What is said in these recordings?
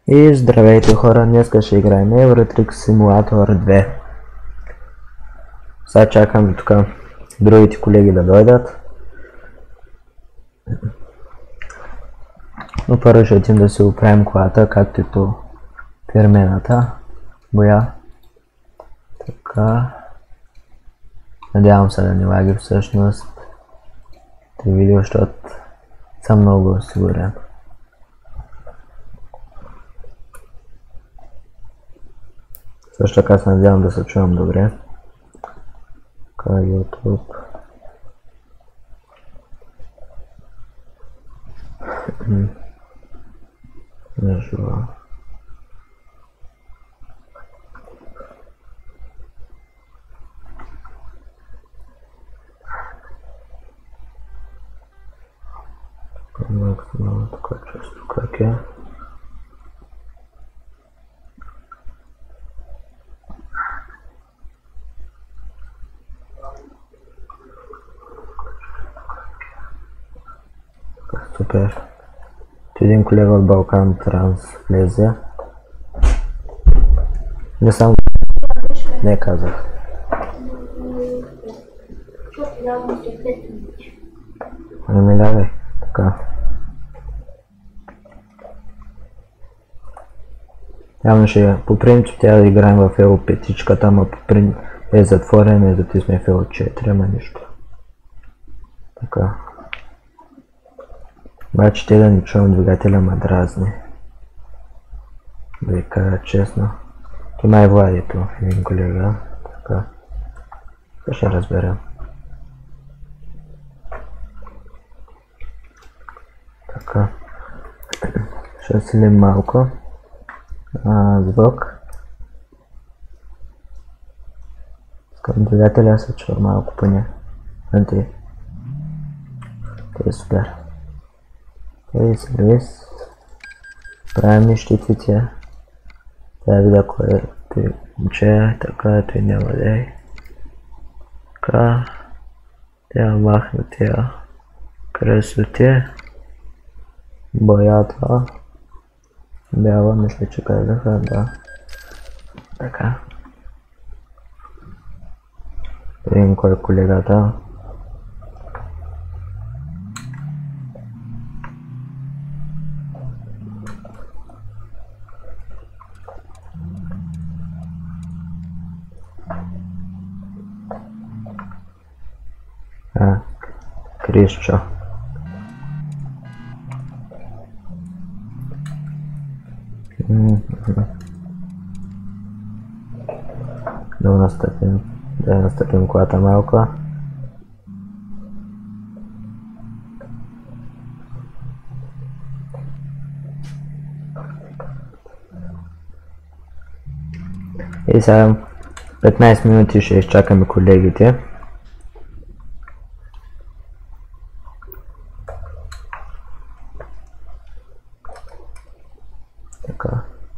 И здравейте хора, днеска ще играем Euro Truck Simulator 2. Сега чакам тук другите колеги да дойдат. Но първо ще отидем да си оправим колата, както и по фирмената боя. Така. Надявам се да не лаги всъщност това видео, защото съм много сигурен. Също така се надявам да се чувам добре. Така YouTube. Не жива. Максимално така често как е. Супер. Един колега от Балкан Транс влезе. Не сам не казах. Не ми давай. Така. Явно ще по принцип трябва да играем в Euro 5-чката, ама по принцип е затворена и затисне в Euro 4, ама нищо. Така. Обаче те да не чувам двигателя ма дразни. Да ви кажа честно. Това е Владито, един колега. Така. Ще разберем. Така. Ще свалим малко звук. Искам двигателя се чува малко поне. Това е супер. И сервис. Правим нещиците. Да видя кой е момче, така той няма да е. Така. Тя махна тя красоте. Боята. Бяла, мисля, че казаха, да. Така. Видим кой е колегата. Кришчо. Да настъпим колата малко. И сега 15 минути ще изчакаме колегите. Така.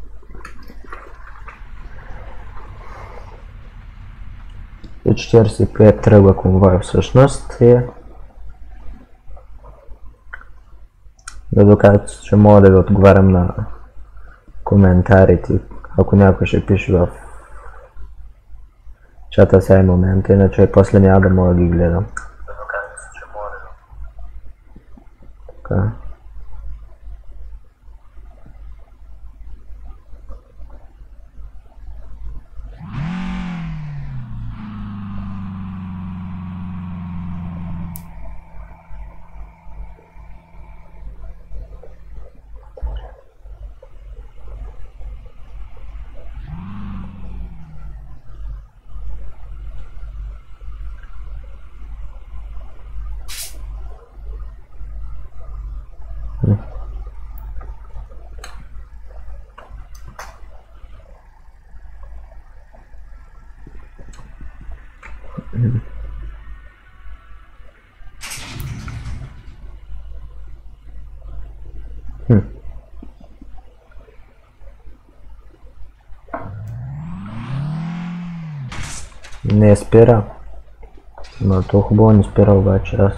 И 45 тръгва конвой всъщност и да докажа, че мога да ви отговарям на коментарите, ако някой ще пише в чата сега е момента, иначе после няма да мога да ги гледам. Така. Не спира. Но то хубаво не спира обаче аз.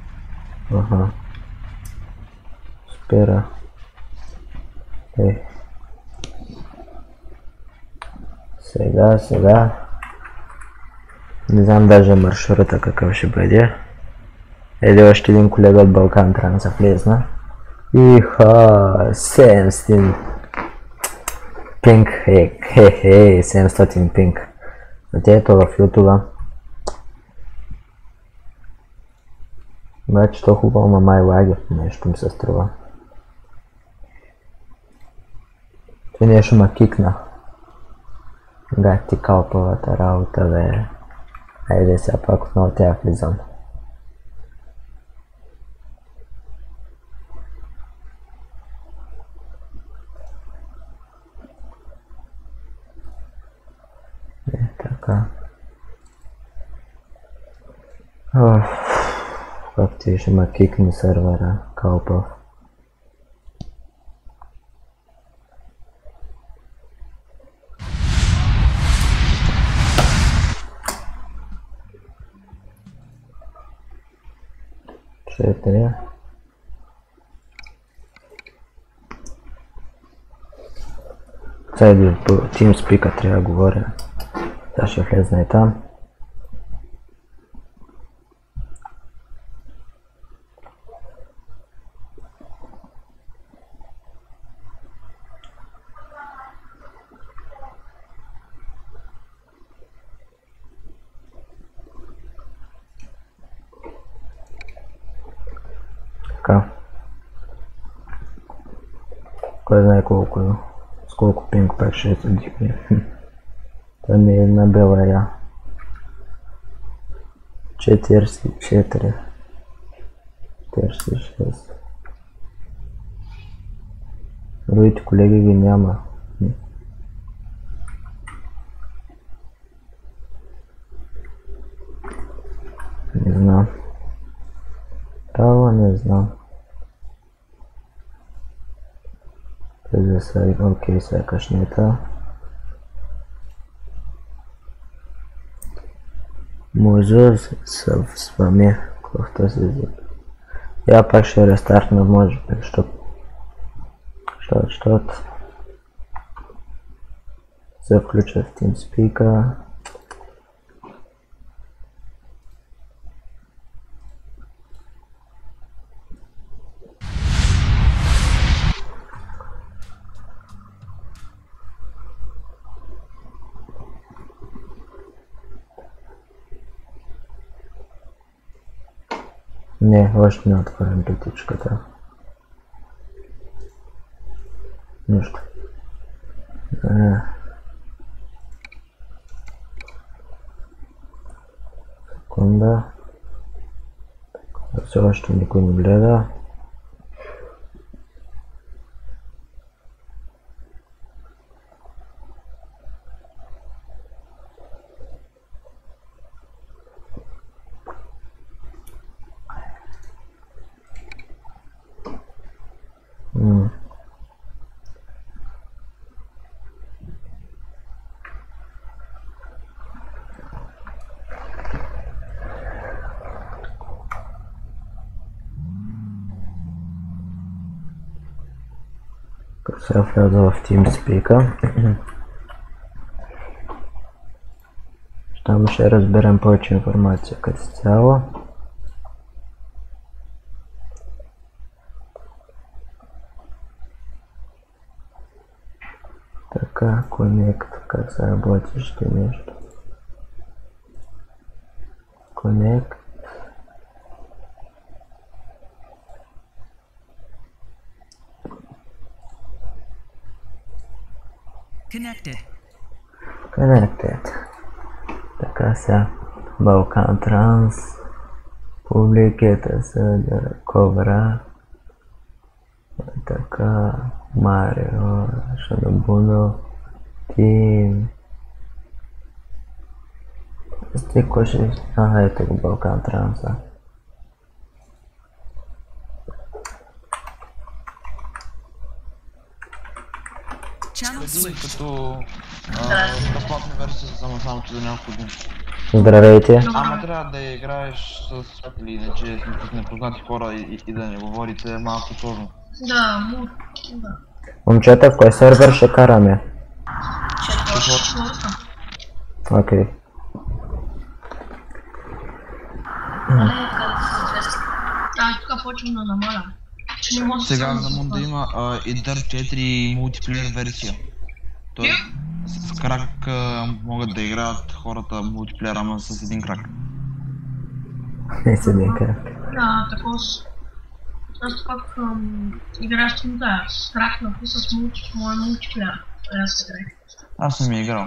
Ага. Спира. Ей. Сега. Не знам даже маршрута какъв ще бъде. Еде още един колега от Балкан Транса влезна. Иха, 700 пинг, 700 пинг. Ето в ютуба. Обаче то хубаво, ма май лаги, нещо ми се струва. Това нещо ма кикна. Гати калповата работа, бе. Айде сега пак отново тя влизам. Така. Как ти ще ма кикне сервера, калпав. Четири. Сега по TeamSpeak трябва да говоря. Сега ще влезна и там. Така. Кой знае колко, с колко пинг пак ще се дигне. Това ми е една бела я. 44. 46. Другите колеги ги няма. Не знам. Право не знам. Преди сега, окей, сякаш не е това. Може с вами, както се взима. Я пак ще рестартна, може би, защото се включа в TeamSpeak. Не, още не отворим петичката. Нищо. Секунда. Все още никой не гледа. Сега вляза в TeamSpeak. Там ще разберем повече информация като цяло. Така, Connect, как се работи, ще нещо. Connect. Connected. Така сега, Balkan Trans, публиката се ковра. Така, Марио, Шадобуно, Тим. Стико ще... ето го Balkan Trans. Следи като безплатна версия за самото за няколко дни. Здравейте. Ама трябва да играеш с приятели, иначе с непознати хора и да не говорите малко сложно. Да. Момчета, в кой сервер ще караме? Четвърта. Окей. Тук почвам да намаля. Сега за Мун да има и Dirt 4 мултиплеер версия. Тоест с крак могат да играят хората мултиплеер, ама с един крак. Не с един крак. Да, такова. Просто пак играеш да, с крак написа с моя мултиплеер. Аз съм играл.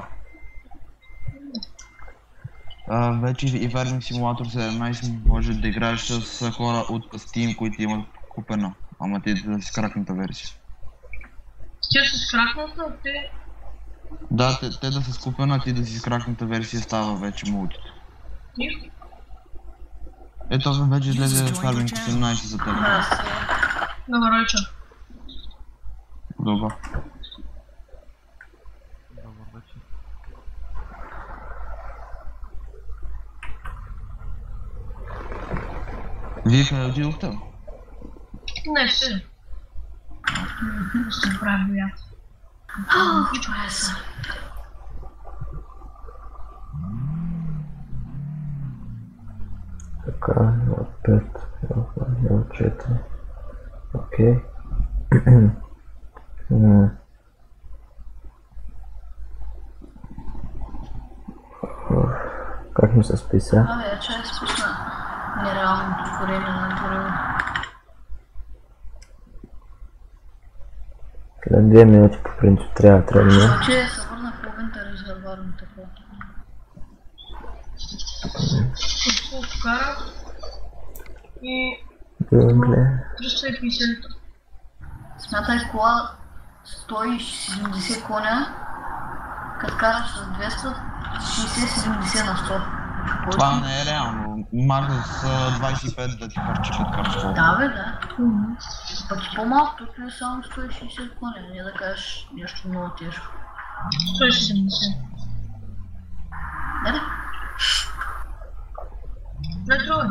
Вече и Farming Simulator 17 може да играеш с хора от Steam, които имат купена, ама те да си кракната версия. Ти с кракната, те... Да, те да са купена, ти да си с кракната версия става вече мултито. Ето вече излезе Farming 18 за теб. Добър вечер. Добър. Вие къде отидохте? Не, ще. Ще правя боят. Това е са. Така, 5, 4. Окей. Как ми се списа? Абе, чай спусна нереалното време на гориво. След 2 минути по принцип трябва да тръгне. Значи се върна половината резерварно такова. Какво покара и... Добре. 350. Смятай кола 170 коня, като караш с 260-70 на 100. Това не е реално. Марка с 25 да ти харчи като караш колко. Да бе, да. Пък и по-малко, тук е само 160 коня, не да кажеш нещо много тежко. 170. Не ли? Не трудно.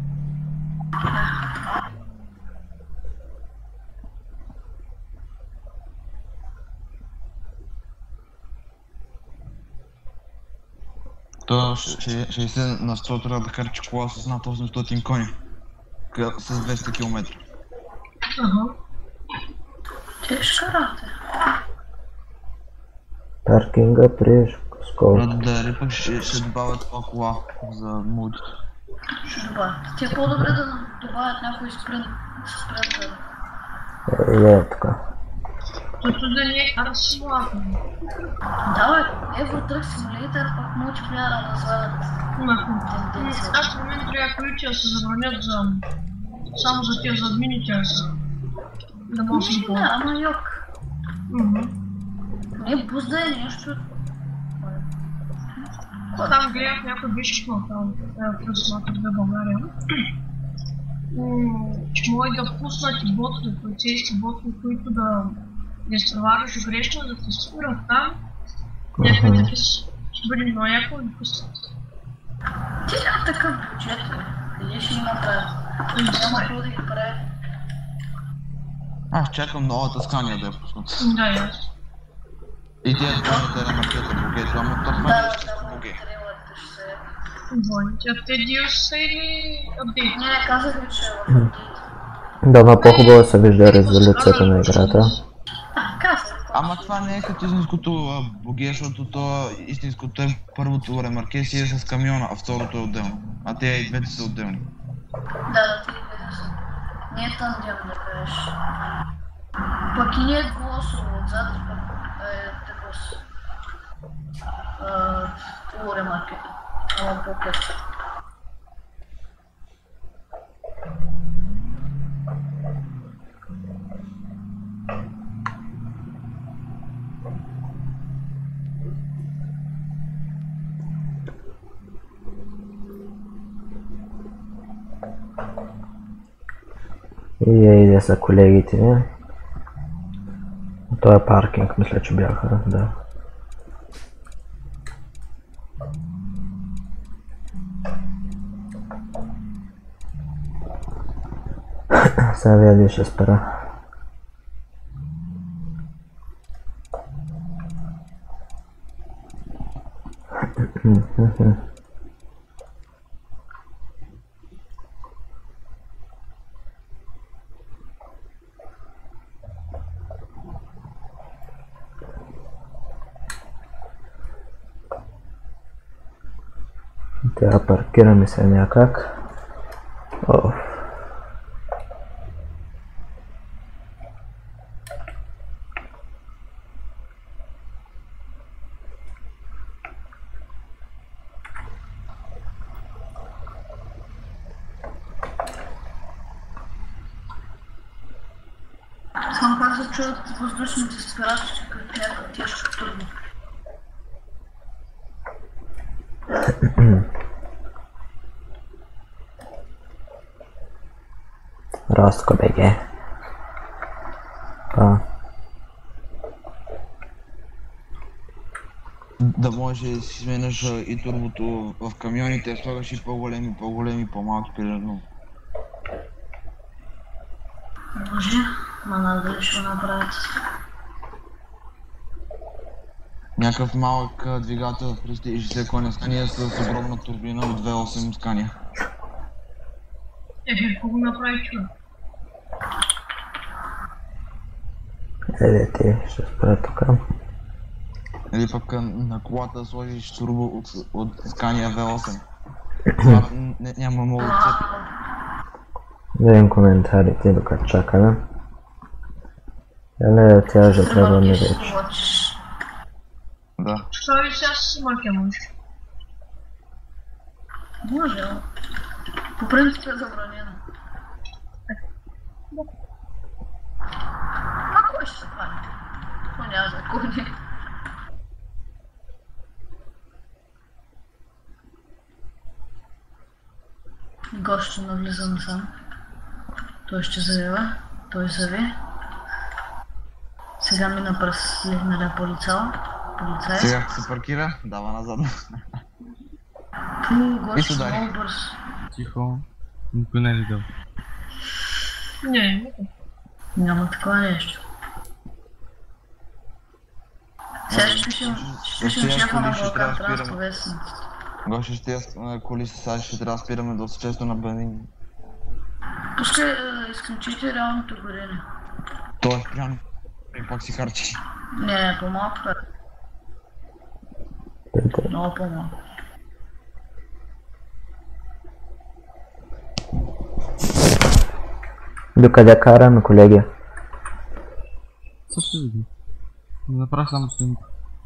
То 60 на 100 трябва да харчи кола с над 800 коня. С 200 км. Ага. Те ще карате. Паркинга при скоро. Да, пък ще добавят това кола за мултито. Ще добавят. Те е по-добре да добавят някой спринт да... Е, така. Защото да не е кара симулатор. Да бе, Евротрък Симулейтър пък мултиплеера да свалят тенденция. Аз в момента трябва колите да се забранят за... само за тия за админите да може да си Не, ама йок. Не бузда е нещо. Там гледах някой беше там, пресматър в България. Че може да пуснат и ботове, полицейски ботове, които да изпреварваш грешно, да те спират там. Някой таки ще бъде много яко да пуснат. Ти няма такъв бюджет, къде ще има прави? Няма какво да ги прави. Аз чакам новата Скания да я пуснат. Да, и аз. И тия двойните ремаркета богето, ама то Да, ще са боге. трилата ще се... Двойните. А те DLC са или апдейт? Не, казах ви, че е в апдейт. Да, но по-хубаво се вижда резолюцията на играта. Казах. Ама това не е като истинското боге, защото то истинското е първото ремарке си е с камиона, а второто е отделно. А те и двете са отделни. Да, ти двете са. Не е тандем да кажеш. Пък и не е двуосово отзад, пък е такова с... полуремаркет. Ама по-късно. И иде са колегите. Това е паркинг, мисля, че бяха, да. Сега видя ще спера. Трябва паркираме се някак. Оф. Само как се чуят въздушните спирачки, като някакъв тежко турбо. Ростко БГ. Да може да си сменяш и турбото в камионите, слагаш и по-големи, по-малки примерно. Може, ма надали ще го направят. Някакъв малък двигател 360 коня Скания с огромна турбина от 2.8 Скания. Какво го направи човек? Ти ще спра тук. Или пък на колата сложиш турбо от Скания V8. Това няма много цвет. Да видим коментарите докато чакаме. Еле, тя же трябва да ми вече. Да. Що ли сега с марке можеш? Може, по принцип е забранено. А кой ще се хване? То няма закони. Гост ще навлизам сам. Той ще завива. Той зави. Сега мина през легналия полицай. Сега се паркира, дава назад. Гост много бърз. Тихо. Никой не е видял. Не. Няма такова нещо. Сега ще пишем шефа на Балкан Транспо вестници. Гоше ще коли сега ще трябва да спираме доста често на бензин. Пускай изключите реалното горене. Той е прямо. И пак си харчи. Не, по-малко. Много по-малко. Докъде караме, колеги? Също видим. Да направя само снимка.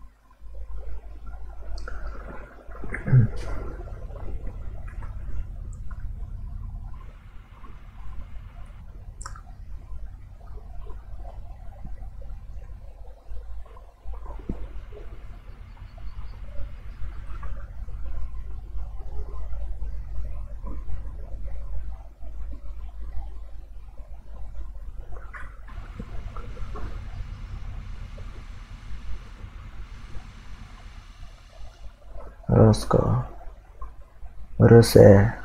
Роско. Русе.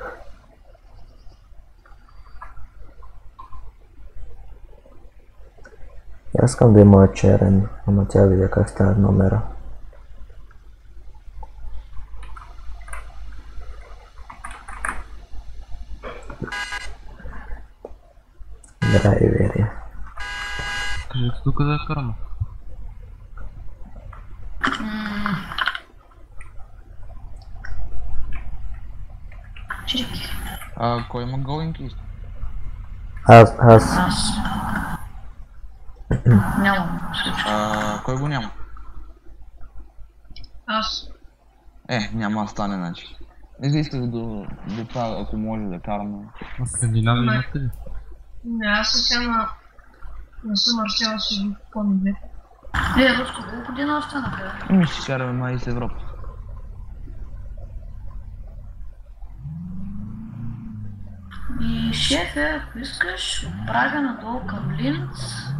Аз искам да има черен, ама тя видя как става номера. Драйвери. Кажете тук да я караме. Кой има голинг лист? Аз. Нямам. Кой го няма? Аз. Няма да стане, значи. Исках да правя, ако може да караме. А Скандинавия имате ли? Не, аз сега не съм марсял си ги по-небе. Руско, колко година останаха? Ще караме май с Европа. И шефе, ако искаш, от Прага надолу към Линц,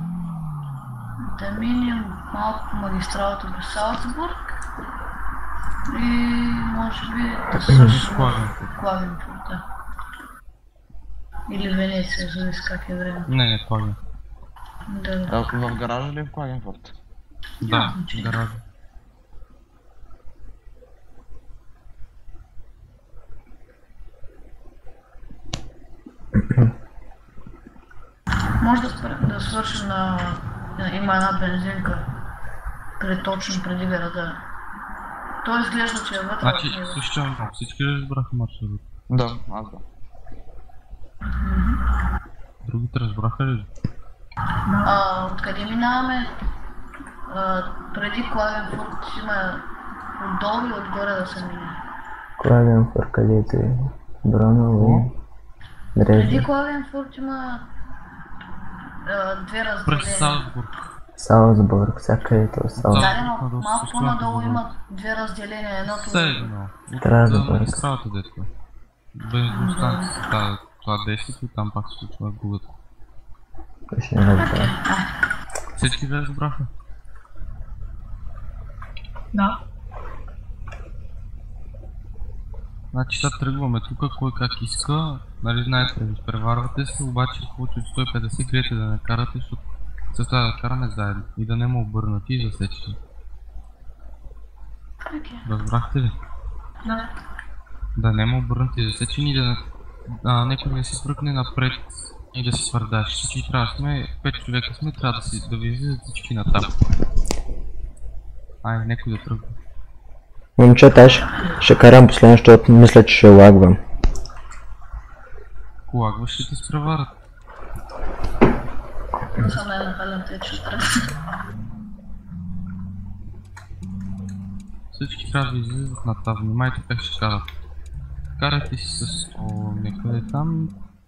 да минем малко по магистралата до Салцбург и може би да също Клагенфурт, да. Или Венеция, зависи как е време. Не, Клаген. Да. В гаража ли в Клагенфурт? Да, в гаража. може да свършим на... Има една бензинка. Точно преди града. Той изглежда, че е вътре. Значи, слушай, всички ли разбраха маршрут? Да, аз да. Другите разбраха ли? Откъде минаваме? Преди Клавенфурт има отдолу и отгоре да се мине. Клавенфурт, където е? Броново? Преди Клавенфурт има две разделения. През Салцбург. Салцбург, всяка е то Салцбург. Да, но малко по-надолу има две разделения. Едното Седно. Тразбург. Магистралата детко. Бензиностанцията, това действието, там пак се случва губят. Ще не разбира. Всички ли разбраха? Да. Значи сега тръгваме тук, кой как иска, нали знаете, изпреварвате се, обаче в случай от 150 грете да не карате, защото се трябва да караме заедно и да не ме обърнати и засечете. Разбрахте ли? Да. Да не ме обърнати и засечени и да някой да си свъркне напред и да си свърдаш. Всички трябва да сме, 5 човека сме, трябва да ви излизат всички на таб. Ай, някой да тръгва. Момчета, аз ще карам последно, защото мисля, че ще лагвам. Ако лагваш, ще те спреварат. съм най-напален тече тръг. Всички трябва да излизат на това, внимайте как ще карат. Карайте си с някъде там.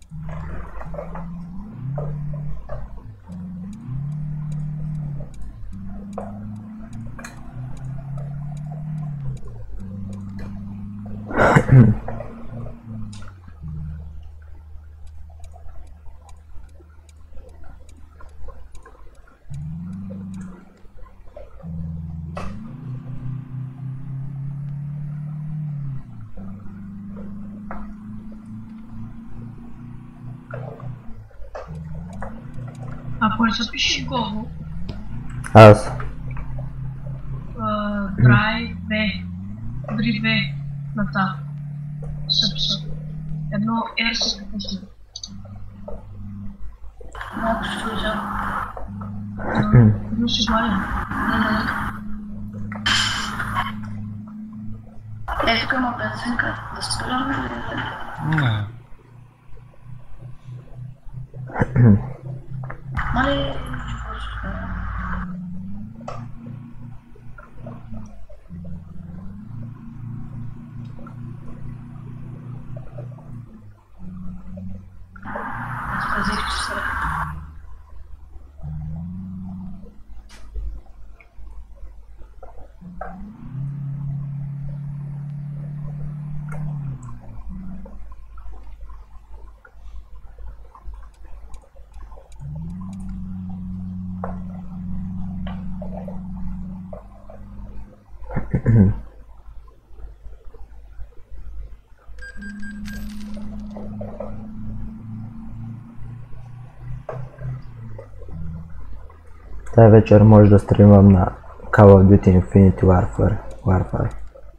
Ако не се пишеш Google, Аз. Драй V, Дри V на та. Съпса. Едно R с капусти. Малко ще служа. Но си гладен. Тук има бензинка. Да спираме ли? Не. Мали... Аз пазих, че се... Тая вечер може да стримам на Call of Duty Infinity Warfare.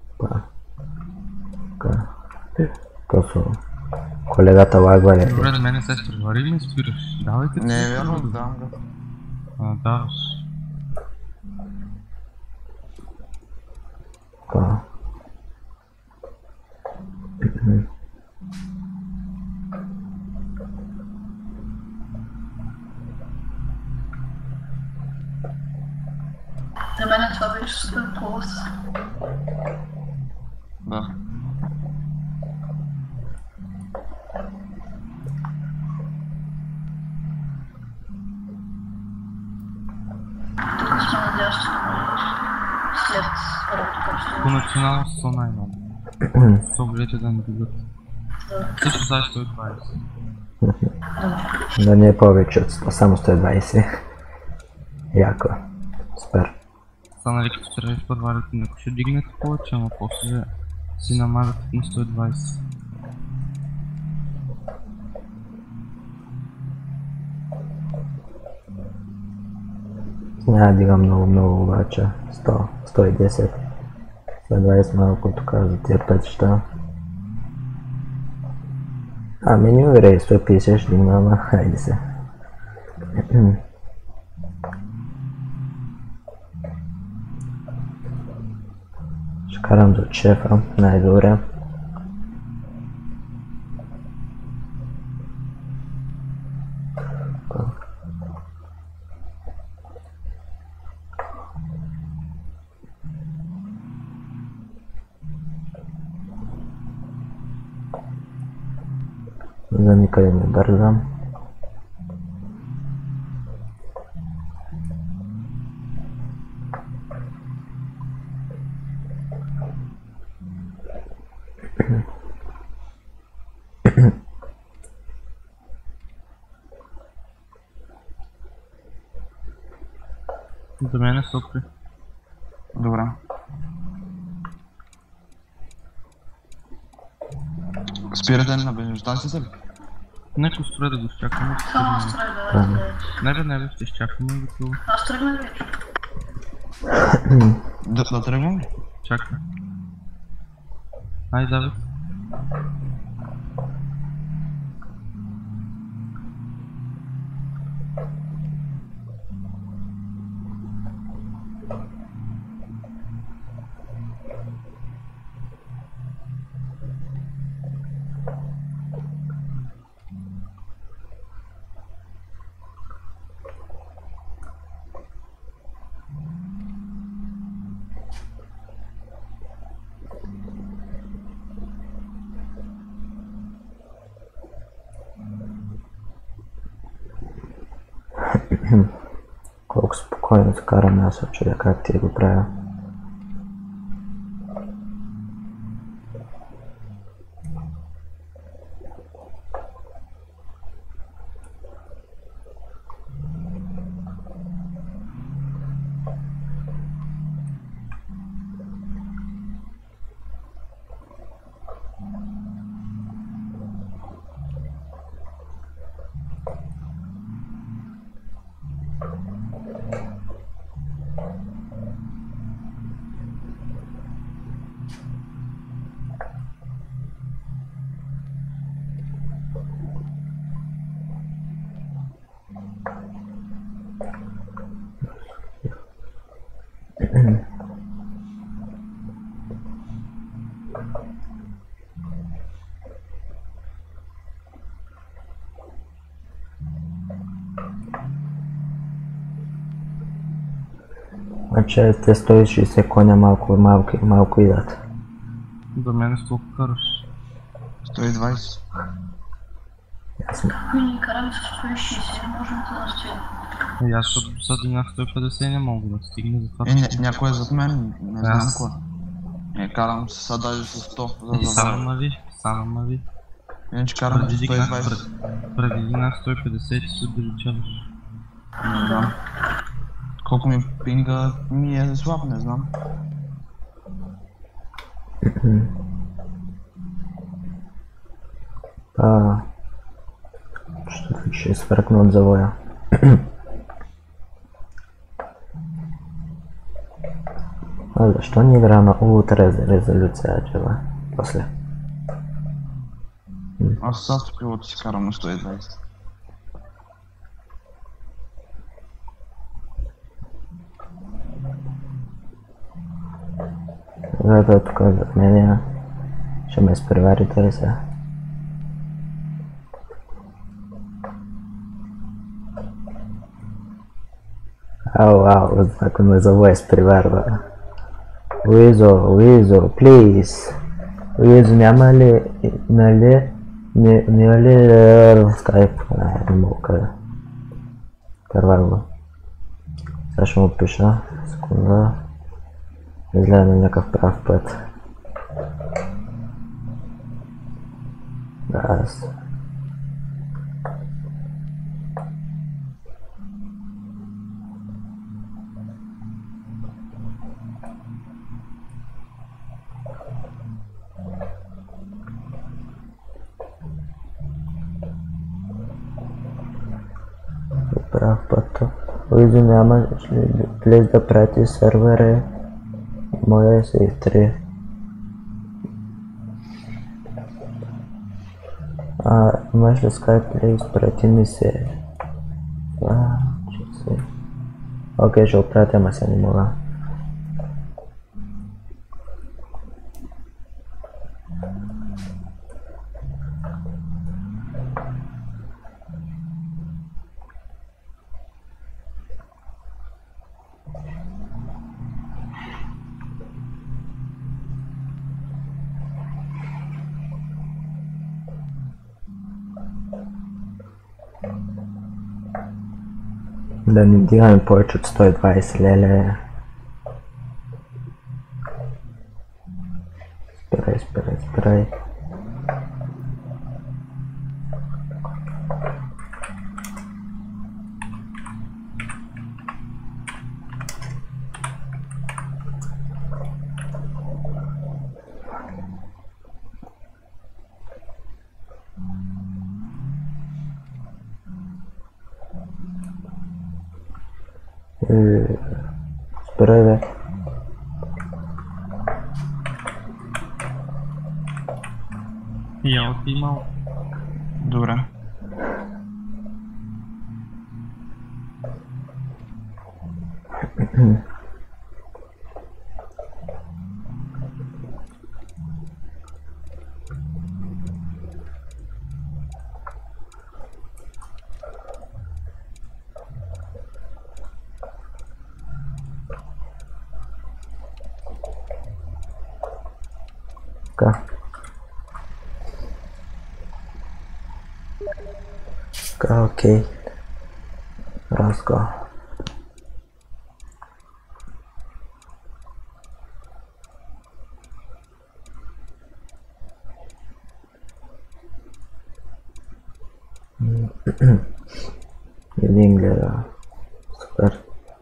Просто колегата лагва ли? Добре, да мене се спревари и ме спираш. Давайте. Не е вярно, давам го. Даваш. За мен това беше супер плюс. Да. Тук сме надящо след първото По къща. национално 100 най-много. 100 билети да не бигат. Също за 120. Да не е повече от 100, само 120. Яко. Супер. Останали като трябва да подварите, ако ще дигнете повече, ама после си намагате на 120. Няма да дигам много обаче. 100, 110. 120 малко тук за тия пътища. Ами не уверей, 150 ще дигна, ама хайде се. Ще карам до шефа, най-добре. За никъде не бързам. За мен е супер. Добре. Спирате на бензиностанцията ли? Нека строя да го изчакаме. Само аз тръгна, Не бе, ще изчакаме готово. Аз тръгна вече. Да тръгвам ли? Чакай. Ай, Давид. Колко спокойно се караме, аз се чудя как ти го правя. Значи те 160 коня малко идат. За мен е колко караш. 120. Ясно. Ако ни караме с 160, можем да настигнем. И аз ще досадим 150 не мога да стигне за това. Някой е зад мен, не знам кой. Карам се даже с 100, И за да заваря. само мави. Иначе карам до 120. Преди на 150 се увеличаваш. Не знам. Колко ми пинга ми е слаб, не знам. Ще свъркна от завоя. А защо не игра на ултра резолюция, чела? После. Аз с автопилота си карам на 120. Зато тук зад мене ще ме изпреварите ли сега? Ау, ако ме завоя изпреварва. Луизо, please. Луизо, няма ли, в скайп? Не мога да. Карвай го. Сега ще му пиша. Секунда. Изгледа на някакъв прав път. Да, аз. Прав път. Луизо, няма ли да прати сервера? Моя си 3. Имаш ли скайп, ли изпрати ми се Че си. Окей, ще отпратя, ама се не мога. Да не вдигаме повече от 120 леля. Спирай. Спирай, бе. Я ти малко. Добре. Така. Окей. Let's go. Един гледа. Супер.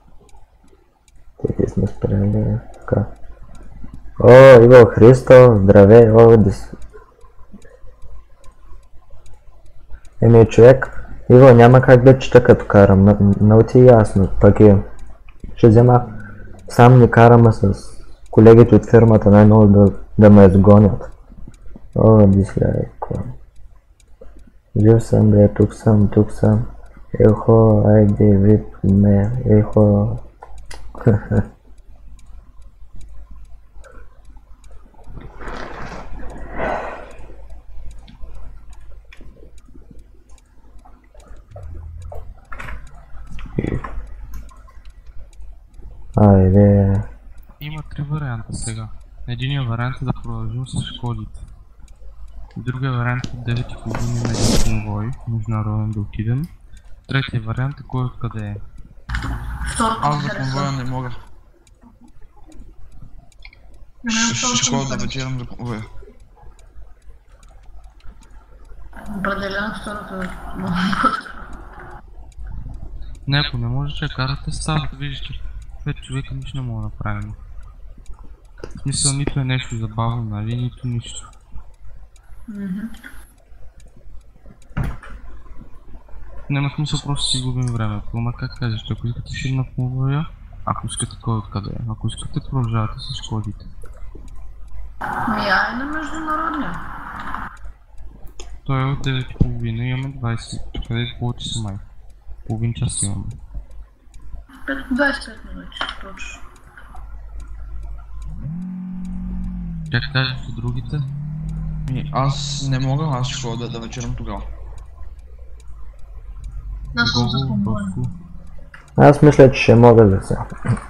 Тези сме спрели. Така. О, Иво Христо, здравей, Еми, човек, Иво, няма как да чета като карам, много ти е ясно, пък ще взема сам не карам с колегите от фирмата най-много да ме изгонят. О, дисляйко. Жив съм, бе, тук съм. Ехо, айде, вип ме, ехо. Айде. Има три варианта сега. Единият вариант е да продължим с шкодите. Другия вариант е 9,5 на един конвой, международен да отидем. Третия вариант е кой откъде е. Аз за конвоя не мога. Ще ходя да вечерам за конвоя. Определено второто е много. Не, ако не може, че карате става да виждаш, че 5 човека нищо не мога да направим. В смисъл нито е нещо забавно, нали, нито нищо. Няма смисъл, просто си губим времето, ама как кажеш, ако искате си на конвоя, ако искате кой откъде е, ако искате продължавате с шкодите. Я е на международния. Той е от 9,5, имаме 20, къде е повече са май. Половин час имаме. 25 минути, точно. Как кажеш за другите? Аз не мога, аз ще ходя да вечерам тогава. Аз съм за конвоя. Аз мисля, че ще мога да се.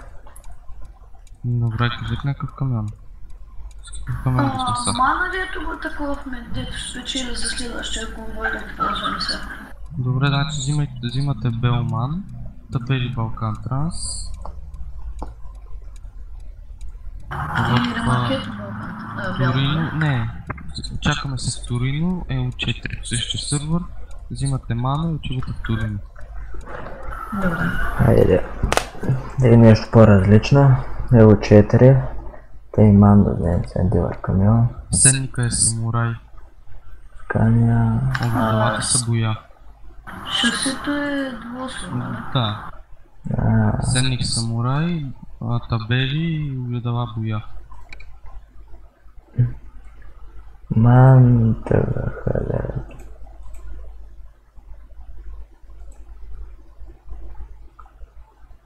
Добре, кажете някакъв камион. С какъв камион да сте са? Мана дето го таковахме, дето спечели за следващия конвой да го ползваме сега. Добре, значи взимате Белман, табели Балкан Транс. И ремаркето Балкан. Торино, не. Чакаме с Торино, L4 в същия сървър. Взимате мана и отивате в Торино. Добре. Хайде. Да е нещо по-различно. Ево 4. Те имам да вземем сега дилър камион. Седника е самурай. Скания. Огледалата са боя. Шасито е двуосно, нали? Да. Седник самурай, табели и огледала боя. Мантър, хаде.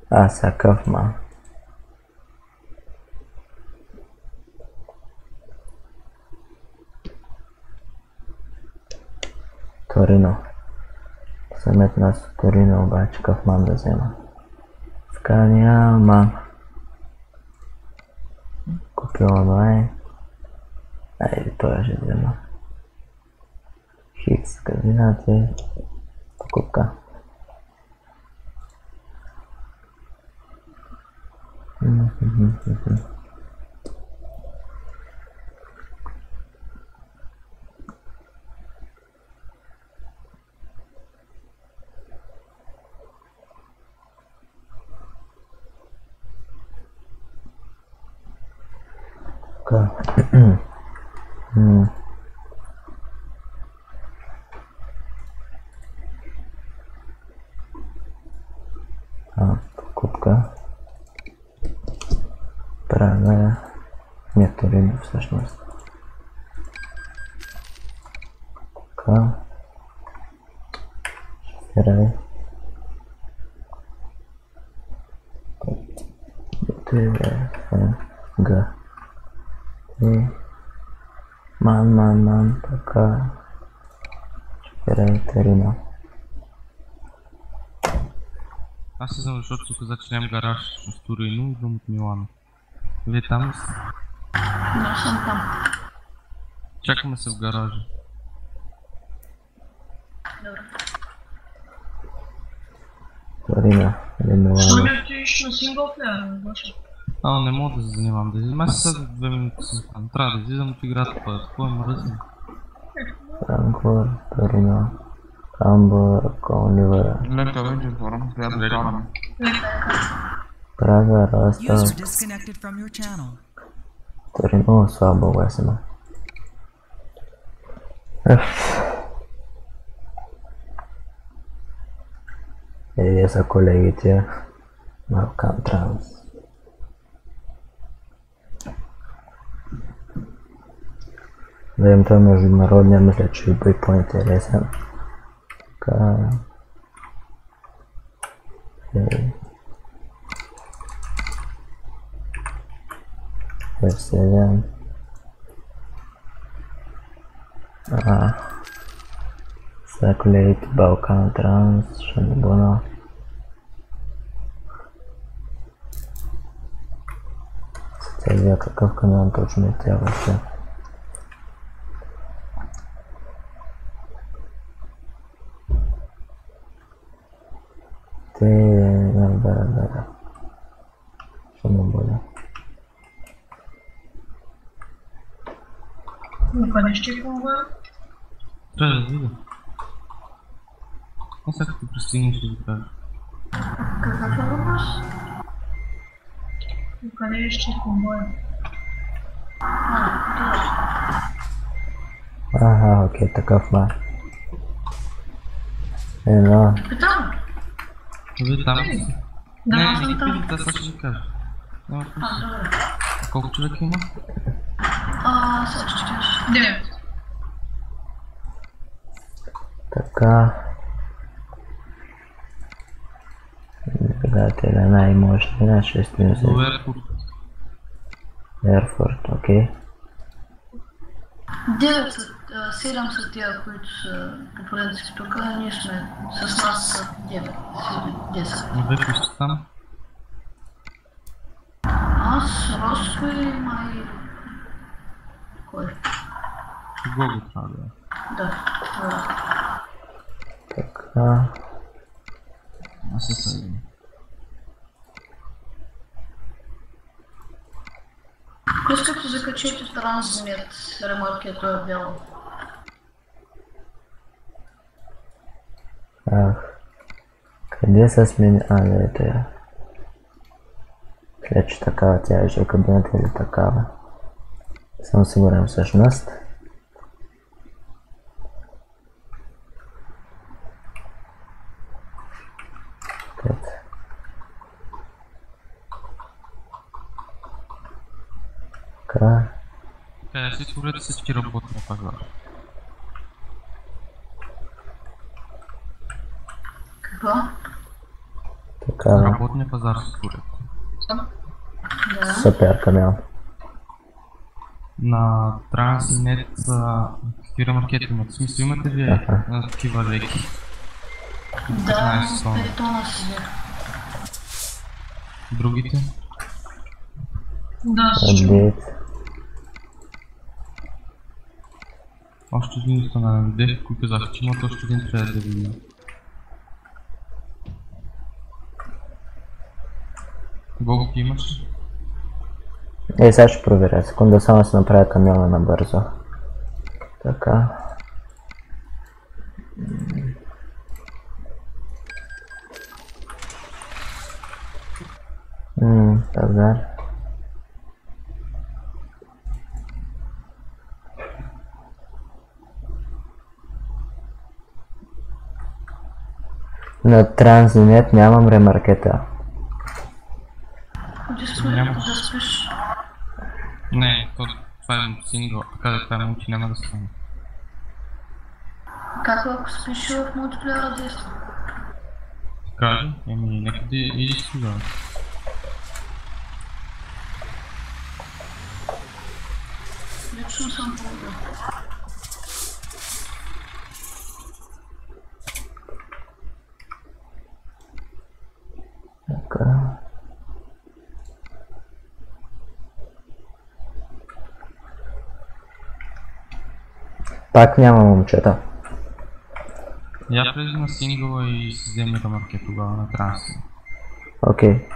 Всякакъв ма. Торино. Самият нас от Торино обаче какъв мам да взема. Скания мам. Купил онлайн. Айде, той ще взема. Хикс, координати. Покупка. Покупка. Прага. Нет, Торино всъщност. Покупка. Шофирай. Г. Ман, така. Шофирай Торино. Аз се знам, защото се каза, че нямам гараж в Торино, идвам от Милано. Вие там ли сте? Не съм там. Чакаме се в гаража. Добре. Торино или Милано. Соня, ти ще на синглплеер, не Гоша? Не мога да се занимавам да излизам. Аз сега 2 минути се запам. Трябва да излизам от играта, какво е мръсен. Франкфурт, Торино, Хамбург, Оливер, Лека вече отворам, трябва да караме. Прага, Ростов, User disconnected from your channel. Торино, слабо гласено. Еди са колегите. Balkan Trans. Видим, той международния, мисля, че ще бъде по-интересен. Така... F7. Circulate Balkan Trans, ще не бъда. Целия какъв канал точно е трябваше. Да. Ще не бъде. Къде ще конвоя? Трябва да видя. Аз сега като пристигнеш ще ви кажа. Какъв е въпрос? Къде ще конвоя? Окей, такъв ма. Едно. Питам. Вие там ли сте? Да, Не, аз не съм ги там. питайте, аз сега ще ви кажа. Няма въпрос. Добре. Колко човека има? Сега ще кажеш. 9. Така. Двигателя най-мощния, 6 минути. До Ерфурт. Ерфурт, окей. 7 са тия, които са по принцип тук, ние сме с нас са 9, 10. Вие кои сте там? Аз, Роско и май... Кой? Гого трябва да е. Да, добре. Така. Аз се съдим. Искате закачите трансмет, ремаркето е бяло. Къде са смени... да, ето я. След че такава тя е кабинет или такава. Съм сигурен всъщност. Така. Така, си сигурете всички работни пазара. Какво? Така, Работния пазар според. Да. супер камион. На Трансинет такива маркети имат. В смисъл имате ли такива леки? Да, 15 тона. 5 тона си взех. Другите? Да, също. Отдейт. Още един стана на видех, който казах, че имат още един трябва да видим. Колко ти имаш? Сега ще проверя. Секунда, само да се направя камиона набързо. Така. Пазар. На Трансинет нямам ремаркета. Ходи с мен да спиш. Не, това е сингъл, така да това е мулти, няма да стане. Как ако спиш в мултиплеера действа? Кажи, нека да иди си тогава. Лично съм по-добър. Така. Пак няма момчета. Я влезе на сингъла и си вземи ремаркет тогава на транс. Окей.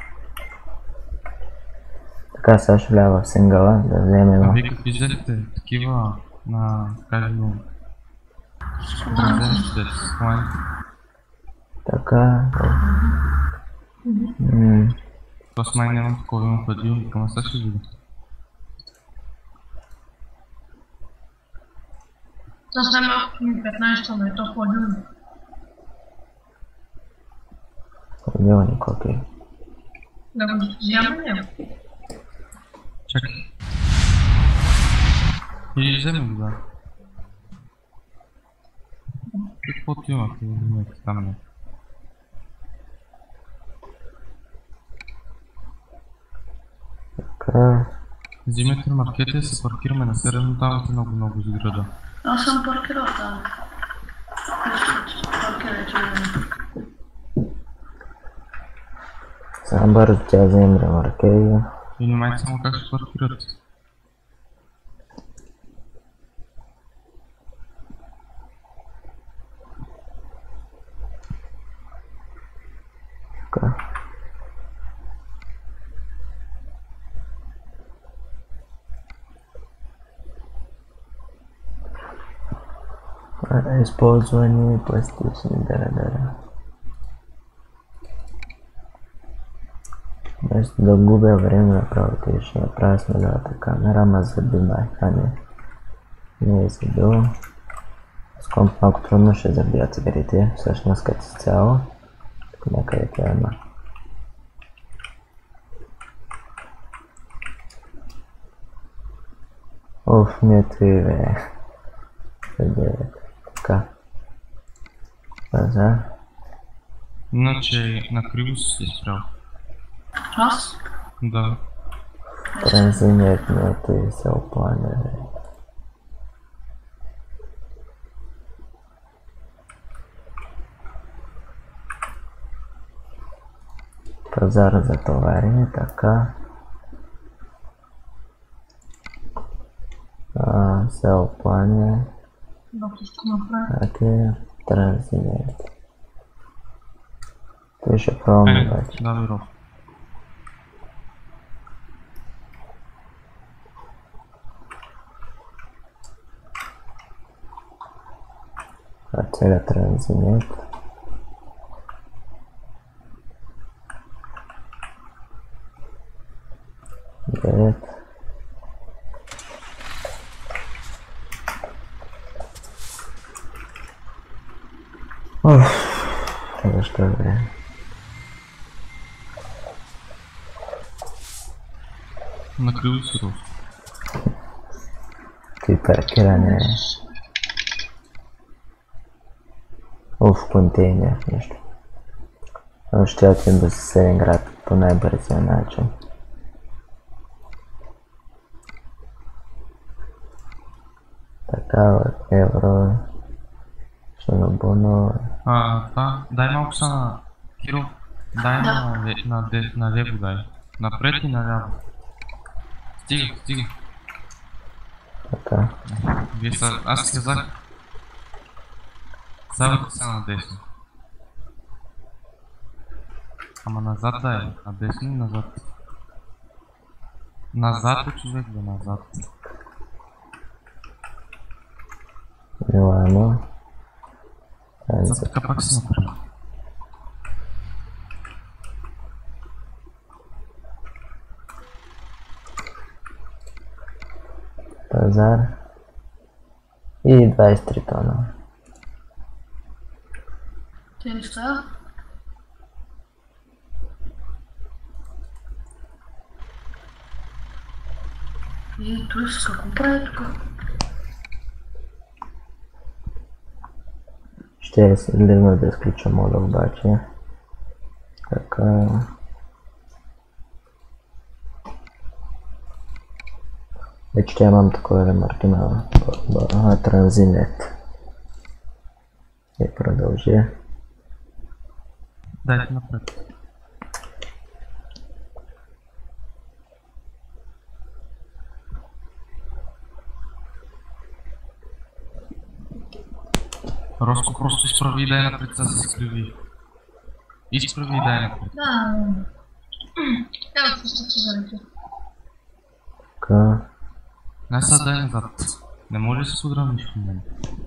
Така, сега ще влява в сингъла да вземем. Вие какви взехте такива на, кажем, презентите с лайн? Така. Това с май нямам такова, имам хладилник, ама сега ще видя. Това с най-малкото ми 15 тона и то хладилник. Хладилник, окей. Да го вземем ли? Чакай. Или вземем го, да. Каквото имате, вземете там не. Така. Взимете маркета и се паркираме на середно, давате много за града. Аз съм паркирал там. Паркирайте ми. Сега бързо тя вземем ремаркета. И внимайте само как ще паркирате. Така. Използвани пластични дървета. Вместо да губя време направо те ще направя с нулевата камера, ама забивай, не е забил. С комп малко трудно ще забия цигарите, всъщност като цяло. Тук някъде тя има. Оф, не той бе. Така. Пазар. Иначе на криво си изправил. Аз? Да. Транзинет не той се опланя. Пазар за товари, така. Се опланя. Доктор ще направи. Окей, Трансинет. Той ще пробваме вече. Да, бюро. Сега Трансинет. Девет. Защо бе? На криво си рост. Ти паркиране. Контейнер, нещо. Ще отидем до съседен град по най-бързия начин. Така, евро... Ще набуно... Това, дай малко са на... Киро, дай на лево дай. Напред и наляво. Стига. Така. Вие са... Аз ти казах. Ставате са надесно. Ама назад дай, а десно и назад. Назад е човек, бе, назад. Милано. За така пак се направи. Пазар. И 23 тона. Те неща. И той с какво прави тук? Ще се легна да изключа мода обаче. Така. Вече имам такова ремарки на транзинет. И продължи. Дайте напред. Роско просто изправи и дай напред, са се изкриви. Изправи и дай напред. Да. Трябва да се заради. Така. Не са дай назад. Не може да се подравниш в мен.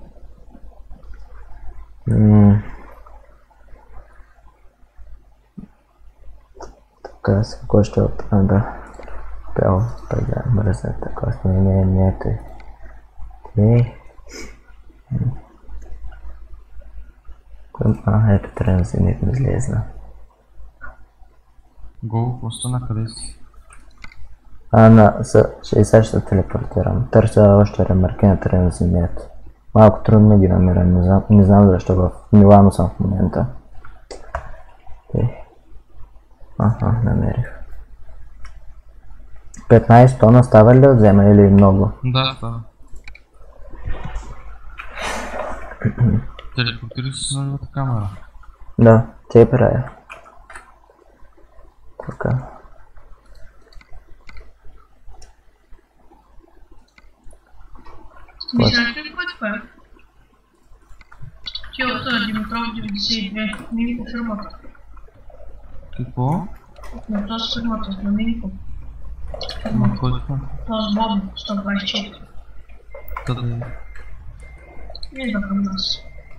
Така, с какво ще отправя да пел пазар мръсна, така не е тъй. Ето транзинит ми излезна. Гол, просто на къде си? На 60 ще телепортирам. Търся още ремарки на транзинет. Малко трудно ги намирам, не знам защо в Милано съм в момента. Намерих. 15 тона става ли да взема или много? Да, става. Телепортирай се с новата камера. Да, те правя. Така. Мисляте ли кой това е? Ти от Димитров 92, Минико фирмата. Какво? На този фирмата, на Минико. Ама кой това? Този Боби, 124. Къде е? Идва към нас.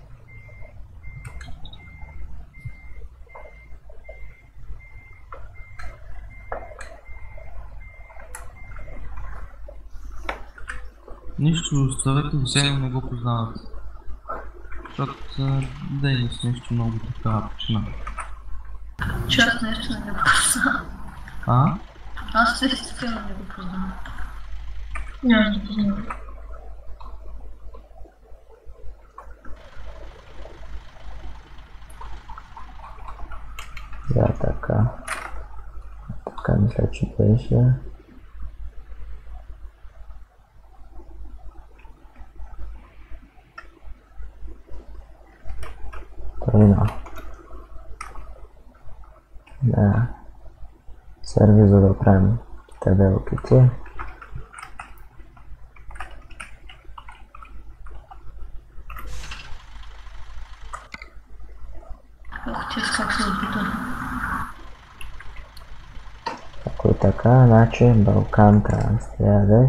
Нищо, оставете го, сега не го познават. Защото дейни с нещо много така почина. Че аз наистина не го познавам. А? Аз наистина не го познавам. Няма да познавам. Да, така. Така мисля, че беше. Торино. Да. Сервис за да правим табелките. Ох, ти как се опита. Ако и така, значи Балкан Транс трябва да е.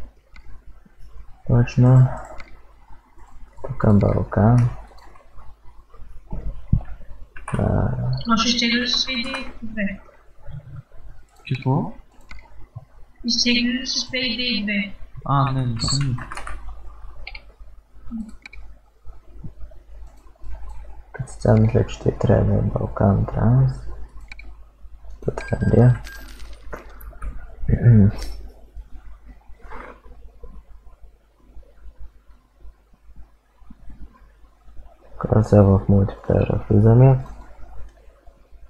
Точно. Тук Балкан. Може изтегли ли с PD2? Какво? Изтегли ли с PD2? Не съм. Като цяло мисля, че ще трябва да е Балкан Транс. Тук къде? Така сега в мултиплеера влизаме.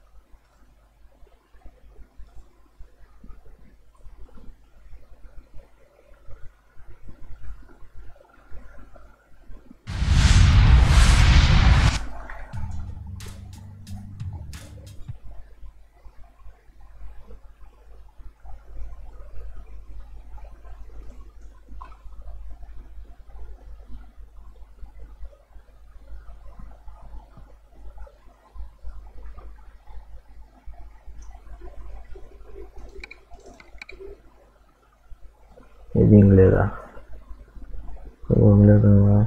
Един гледа. Хубаво гледам.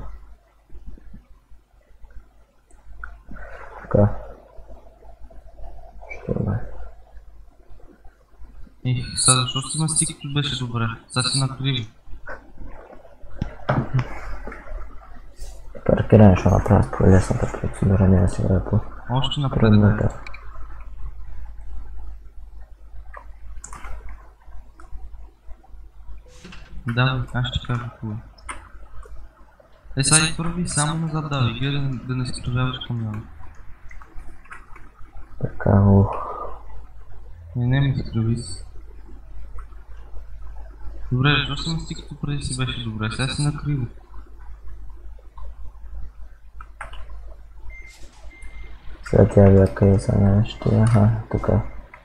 Така. Що не? Сега защо си ма стикто беше добре? Сега си накриво. Паркиране ще направя с по-лесната процедура, няма си да по Още напред. трудната. Да, аз ще кажа хубаво. Сега и първи само назад давай, гледай да не изкривяваш камиона. Така, ух. Не ме изкриви си. Добре, защо съм стикто преди си беше добре, сега си накриво. Сега тя бях къде са нещо, така.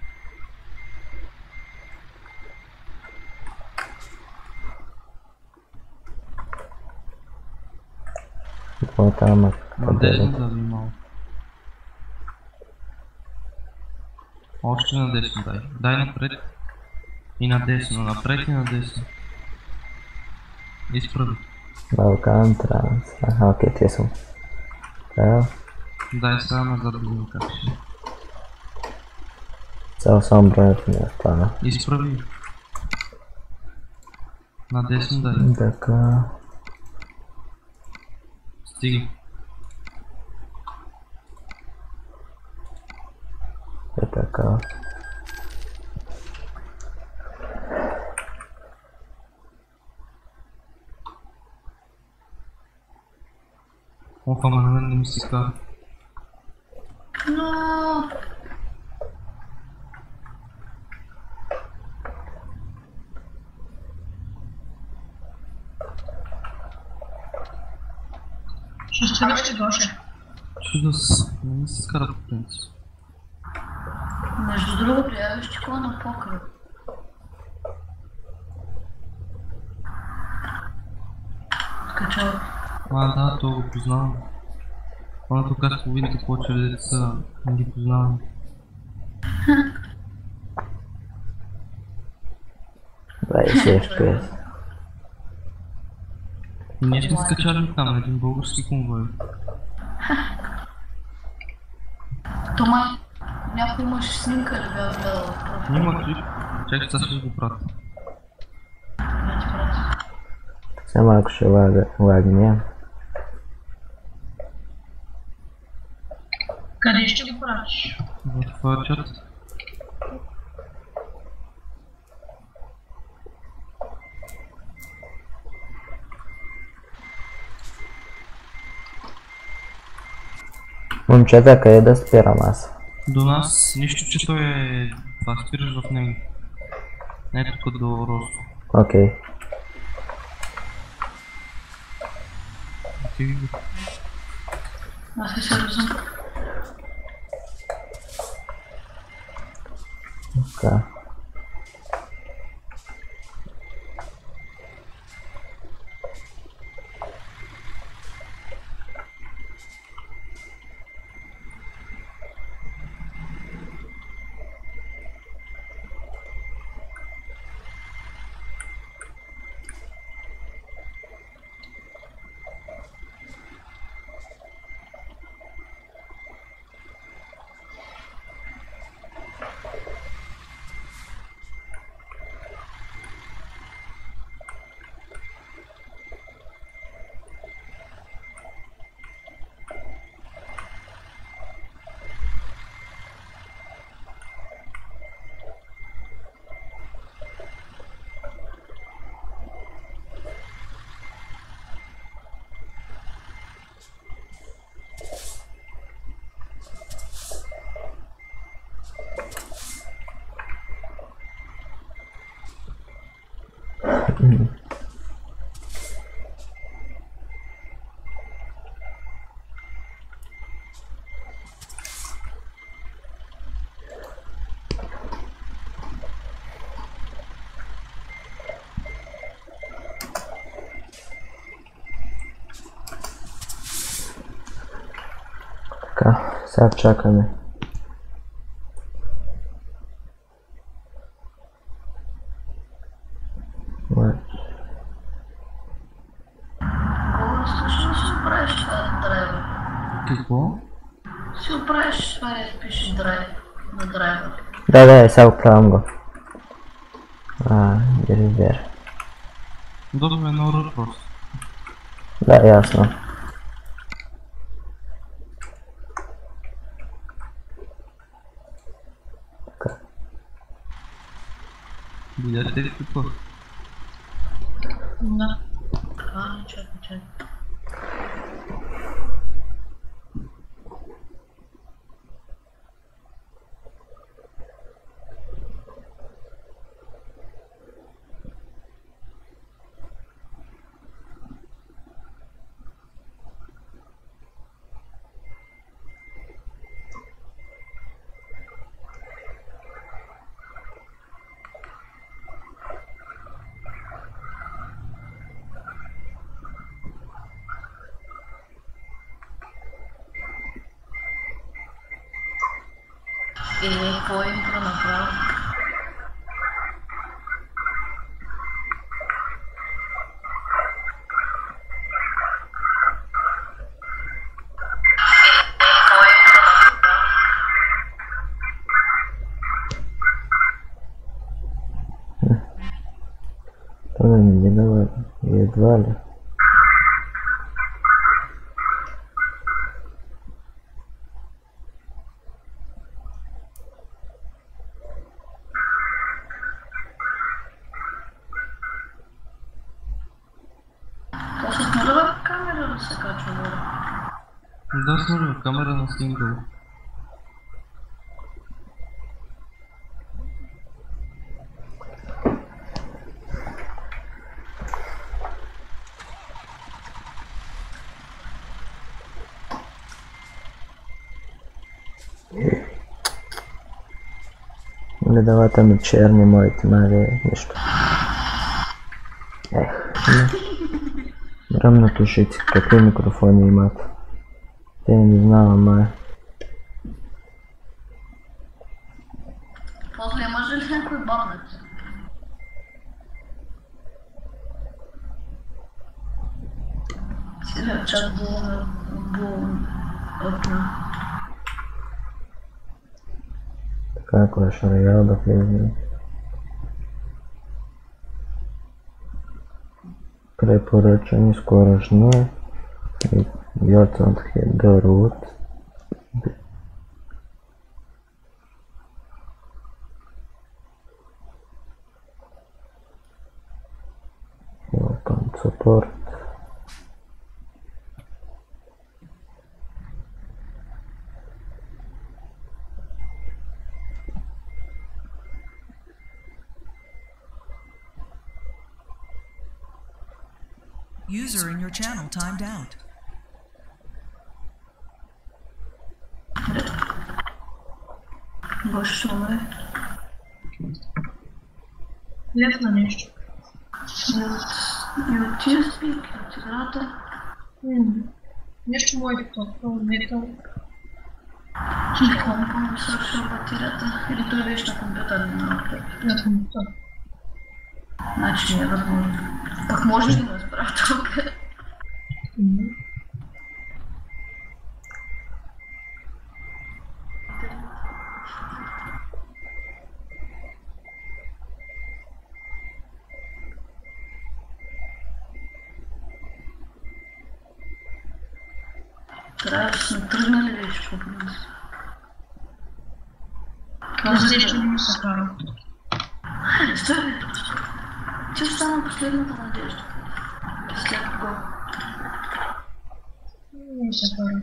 Какво е там, Надежно да ви малко. Още надесно дай. Дай напред. И надесно, напред и надесно. Изправи. Балкан, Транс. Окей, те съм. Така. Дай сега назад да видим как ще. Цял само броят ми остана. Изправи. Надесно дай. Така. Стига. Е така. Ох, ама на мен не ми се кара. Но... Ще стигаш ли, Гоше? Чудо се. Не ми се кара по принцип. Между другото, я виж чекова на покрив. Качал. Да, то го познавам. Това тук аз половината повече деца не ги познавам. 20 FPS. И ние сме скачали там на един български конвой. Тома, някой имаше снимка ли бях гледал? Има клип. Чакай, сега ще го пратя. Не ти пратя. Сега малко ще лагне. Къде ще го правиш? В чат. Момчета, къде да спирам аз? До нас, нищо, че той е... Това спираш в него. Не тук до Росто. Окей. Ти ги. Аз се сериозно. Така. Така, сега чакаме. Какво? Си оправиш това и пишеш драйв на драйвер. Да, сега оправям го. Ривер. Добре, едно рут просто. Да, ясно. Така. Видяхте ли какво? Да. Чакай. Какво е интро направо? То не ми дава едва ли. То с нулева камера да се качва горе. Да, смотрим камера на сингъл. Гледалата ми черни моите, мали нищо. Мръмнато ушици, какви микрофони имат. Те не знам, май. После имаш ли някой банет? Силя чат был окна. Така, Clash Royale да влезем. Препоръчани скорошно. Йотанд Хедерут. Welcome support. User in your channel timed out. Башове. Лепна нещо. И от TeamSpeak, и от играта. Нещо моите толкова метал. Компа ми свършва батерията. Или той беше на компютър, не на лаптоп. На компютър. Значи не е възможно. Пък може да ме справя тук. Трябва да сме тръгнали вече по принцип. Аз нещо не ми се кара. Стой бе! Ти остана последната надежда. След гол. Не ми се кара.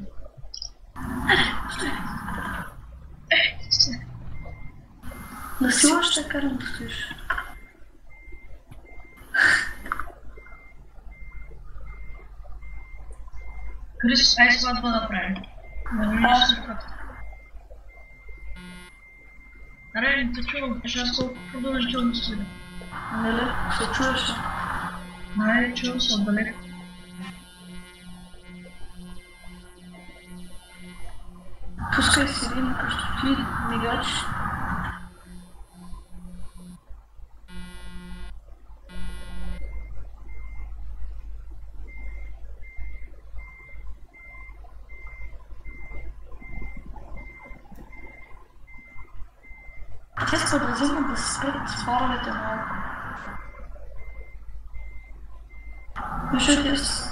Стой! На сила ще карам да стоиш. Крис, ай сватба да правим. Да не ми се кара. Аре, не те чувам, аз толкова продължително стоя. Нали? Се чуеш ли? Ай, чувам се отдалеко. Пускай си един къщоти, мигач. Често да вземат да се спрят споровете малко. Защото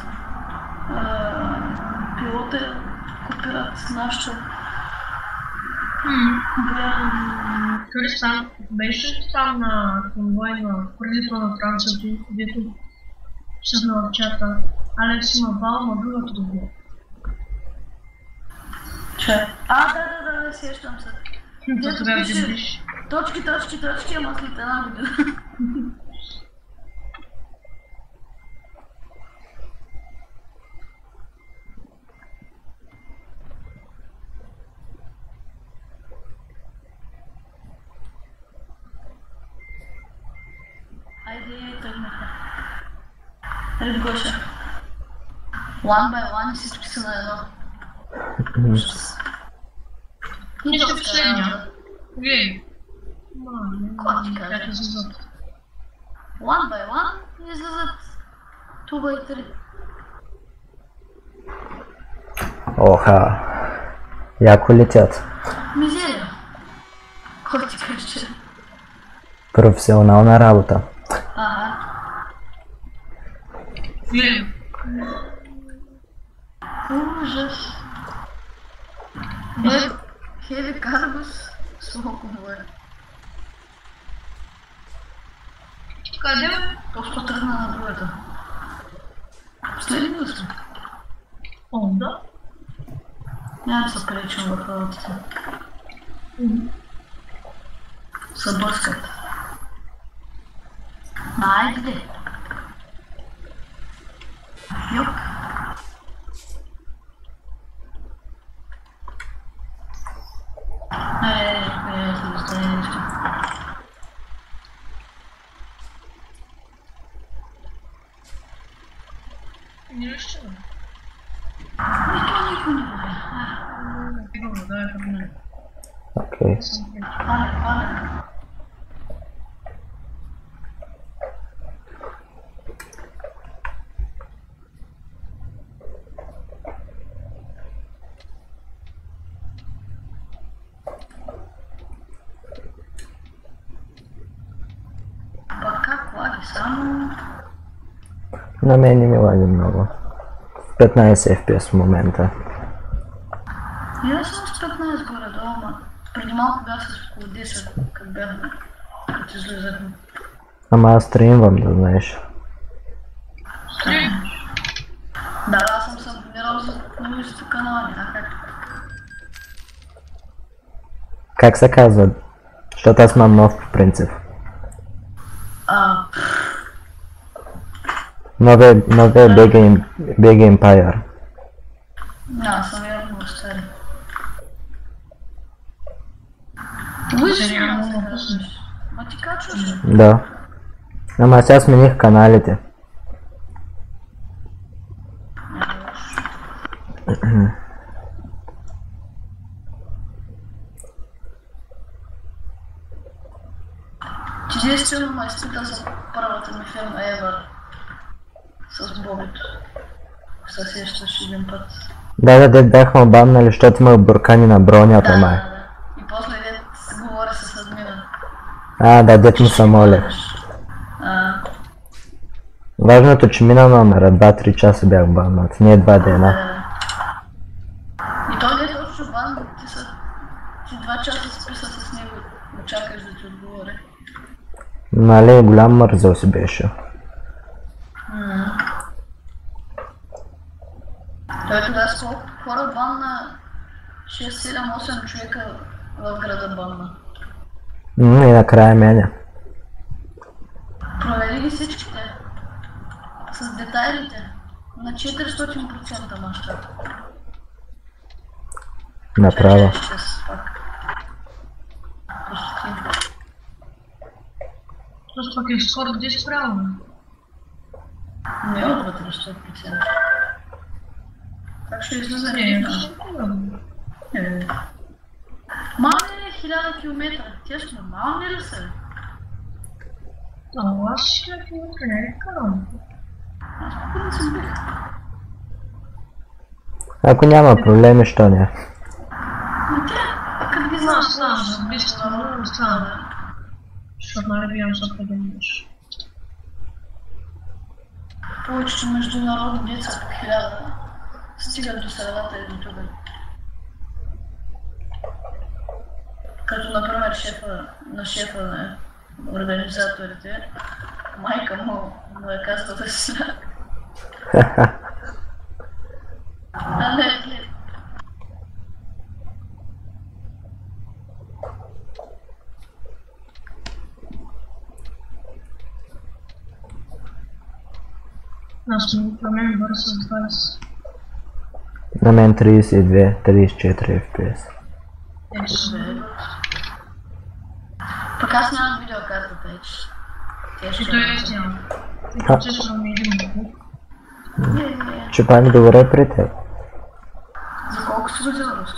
пилота копират нашето. Къде там? Беше там на конвой на правителство на Франция, където чезна в чата. Алекс има бал на другото добро. Че? Да, сещам се. Това тогава видиш. Точки, ама след една година. Айде, тръгнаха. Айде, Гоша. One by one всички са на едно. Не ще последния. Глей. Какво ти кажа? One by one излизат 2 by 3. Оха. Яко летят. Мизерия. Кой ти кажа? Професионална работа. Ага. Глей. Ужас. Хеви карбус с локове. Къде бе? Просто тръгна на другата. Последни сме. О, да. Няма да се пречим в работите. Се бърскат. Айде. Юк. Не ще. Никой не бъде. Добре, давай първне. Окей. Пане. Как лаги? Само... На мен не ми лаги много. 15 FPS в момента. И аз съм с 15 горе-долу, ама преди малко бях с около 10, като излизахме. Ама аз стримвам, да знаеш. Да, аз съм се абонирал за новите канала, няма как. Как се казва? Защото аз имам нов по принцип. Новия Big Empire. Аз съм явно много стари. Виждаш, ма ти качваш. Да. Ама сега смених каналите. Ти действително ме изпита за първата ми филм Ever с Бобито. Се сещаш един път. Да, бяхме обамнали, защото имах буркани на бронята май. Да. И после дет се говори с админа. Да, дет му се молех. Важното, че мина номера, 2-3 часа бях бамнат, не 2 дена. И той не е точно бан, ти 2 часа списа с него, да чакаш да ти отговори. Нали, голям мързел си беше. Той тогава с колко хора банна 6-7-8 човека в града банна. И накрая мене. Провери ги всичките. С детайлите. На 400% мащаб. Направо. Просто пък е скоро 10 правилно. Не от вътре 100%. Как ще излиза не? Мале 1000 км. Те ще нормални ли са? Аз 1000 км не е казвам. Аз по принцип бих. Ако няма проблеми, що не? Как ги Знам, знам, за убийство на стана. Защото нали бивам за предимаш. Повечето международни деца по 1000 стигат до средата и до тук. Като например шефа на организаторите, майка му е казала да си сляга. А не, Аз ще ми променя бързо с 20. На мен 32, 34 FPS. пък аз нямам видеокарта вече. И той е стян. И почешвам ми един бук. Чупа ми добре при теб. За колко си годил руски?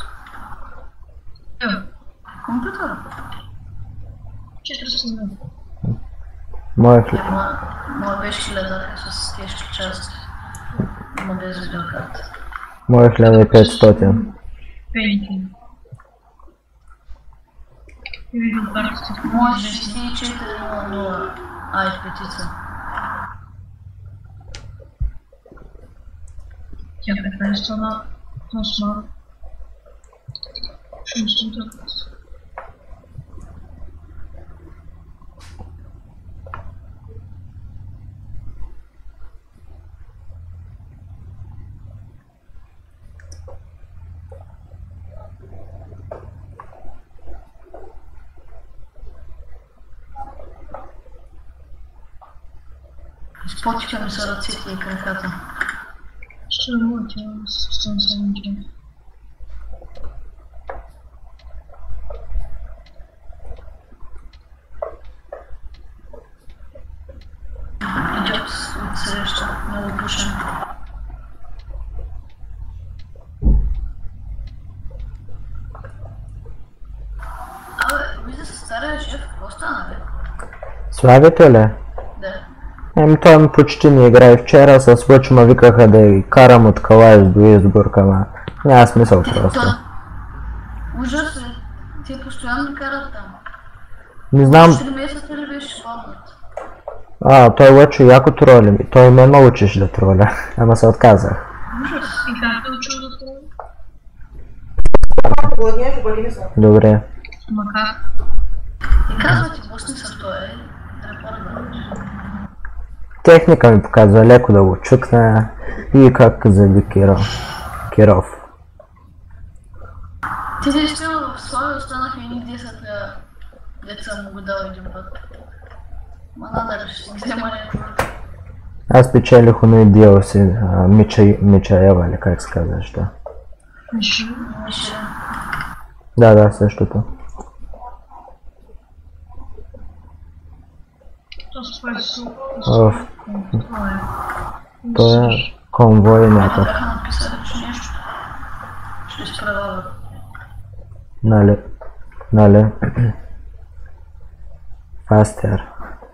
Компютъра? 400 дни. Моя хлеб. Моя беше 1000 с тежки части. Има без видеокарта. Моя хлеб е 500. Пеники. И видеокартата. Моя 6400 i5-ица. Тя 15 на косма. Шумството. Изпотиха ми са ръцете и краката. Ще работя с това самото. Идет от среща, много пушен. Абе, вижда се стария шеф, какво стана, бе? Славите ли? Да. Той ми почти не играе. Вчера с Лъч ме викаха да й карам от Калаев до Изборг, ама няма смисъл просто. Ужас е. Те постоянно карат там. Не знам. 4 месеца ли беше спомнят? Той Лъчо яко троли. Той ме научиш да троля, ама се отказах. Ужас. И как е учил да това? Добре. Ма как? И казва ти, пусни се в той, репорта. Техника ми показва леко да го чукна и как заби Киров. Ти действително в Славия останаха едни 10 деца му го дал един път. Ма надали ще взема някой. Аз печелих оно и DLC Мича Ева, или как се казваш, да. Мишо. Да, същото. Това е конвой някакъв. Бяха написали, че нещо ще изправяват. Нали? Фастер.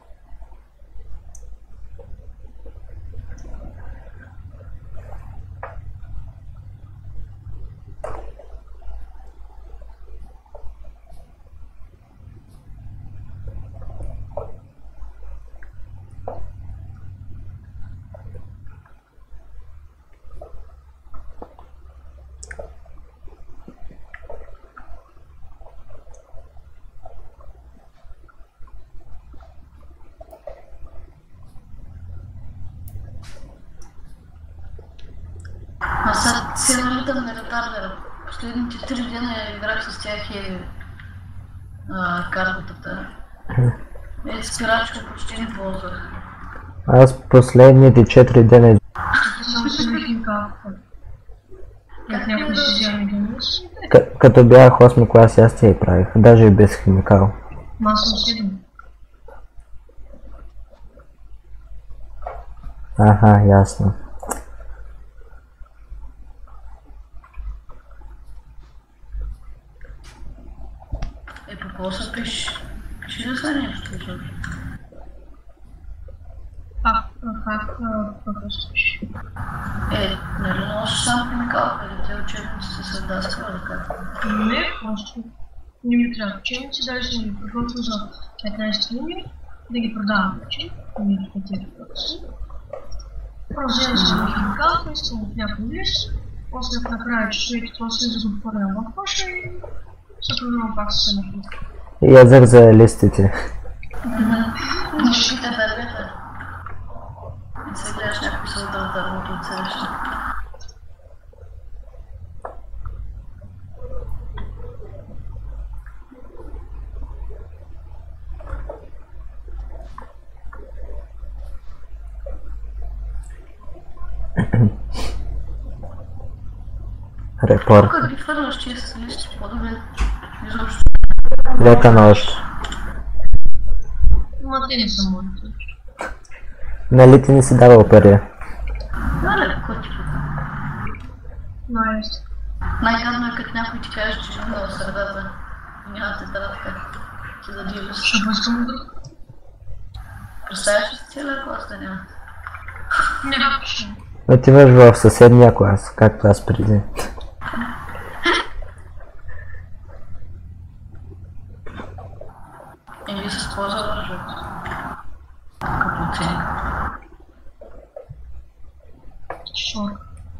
Аз се налитам на ретардера. Последните 3 дена играх с тях и картата. Спирачка почти не ползвах. Аз последните 4 дена... Като бях 8 клас, аз те и правих, даже и без химикал. Масло 7. Аха, ясно. По какво се пише? Пише ли са нещо? Как пропускаш? Нали носиш сам химикал, къде те учебниците се даскава да кажа? Не, просто Не ми трябва ученици, даже съм ги подготвил за 15 юни да ги продавам вече. Не ги платя си. Просто взема съм химикалка, искам от някой лист, после накрая часовете, после за да попадам в коша и се продавам пак със едно. Язък за листите. Нощите дървета. И се гледаш някой се удар дървото от среща. Репорт. Тук ги хвърляш тия с листи, по-добре изобщо. Лека нощ. Ма те не са моите. Нали ти не си давал пари? Мале, коти. Най-ясно. Най-гадно е като някой ти каже, че живна в средата и няма тетрадка. Ти да дивиш. Ще бъскам друг. Представяш ли си целия клас да няма? Не, Отиваш в съседния клас, както аз преди. Или с какво завършват? Като оценка. шор.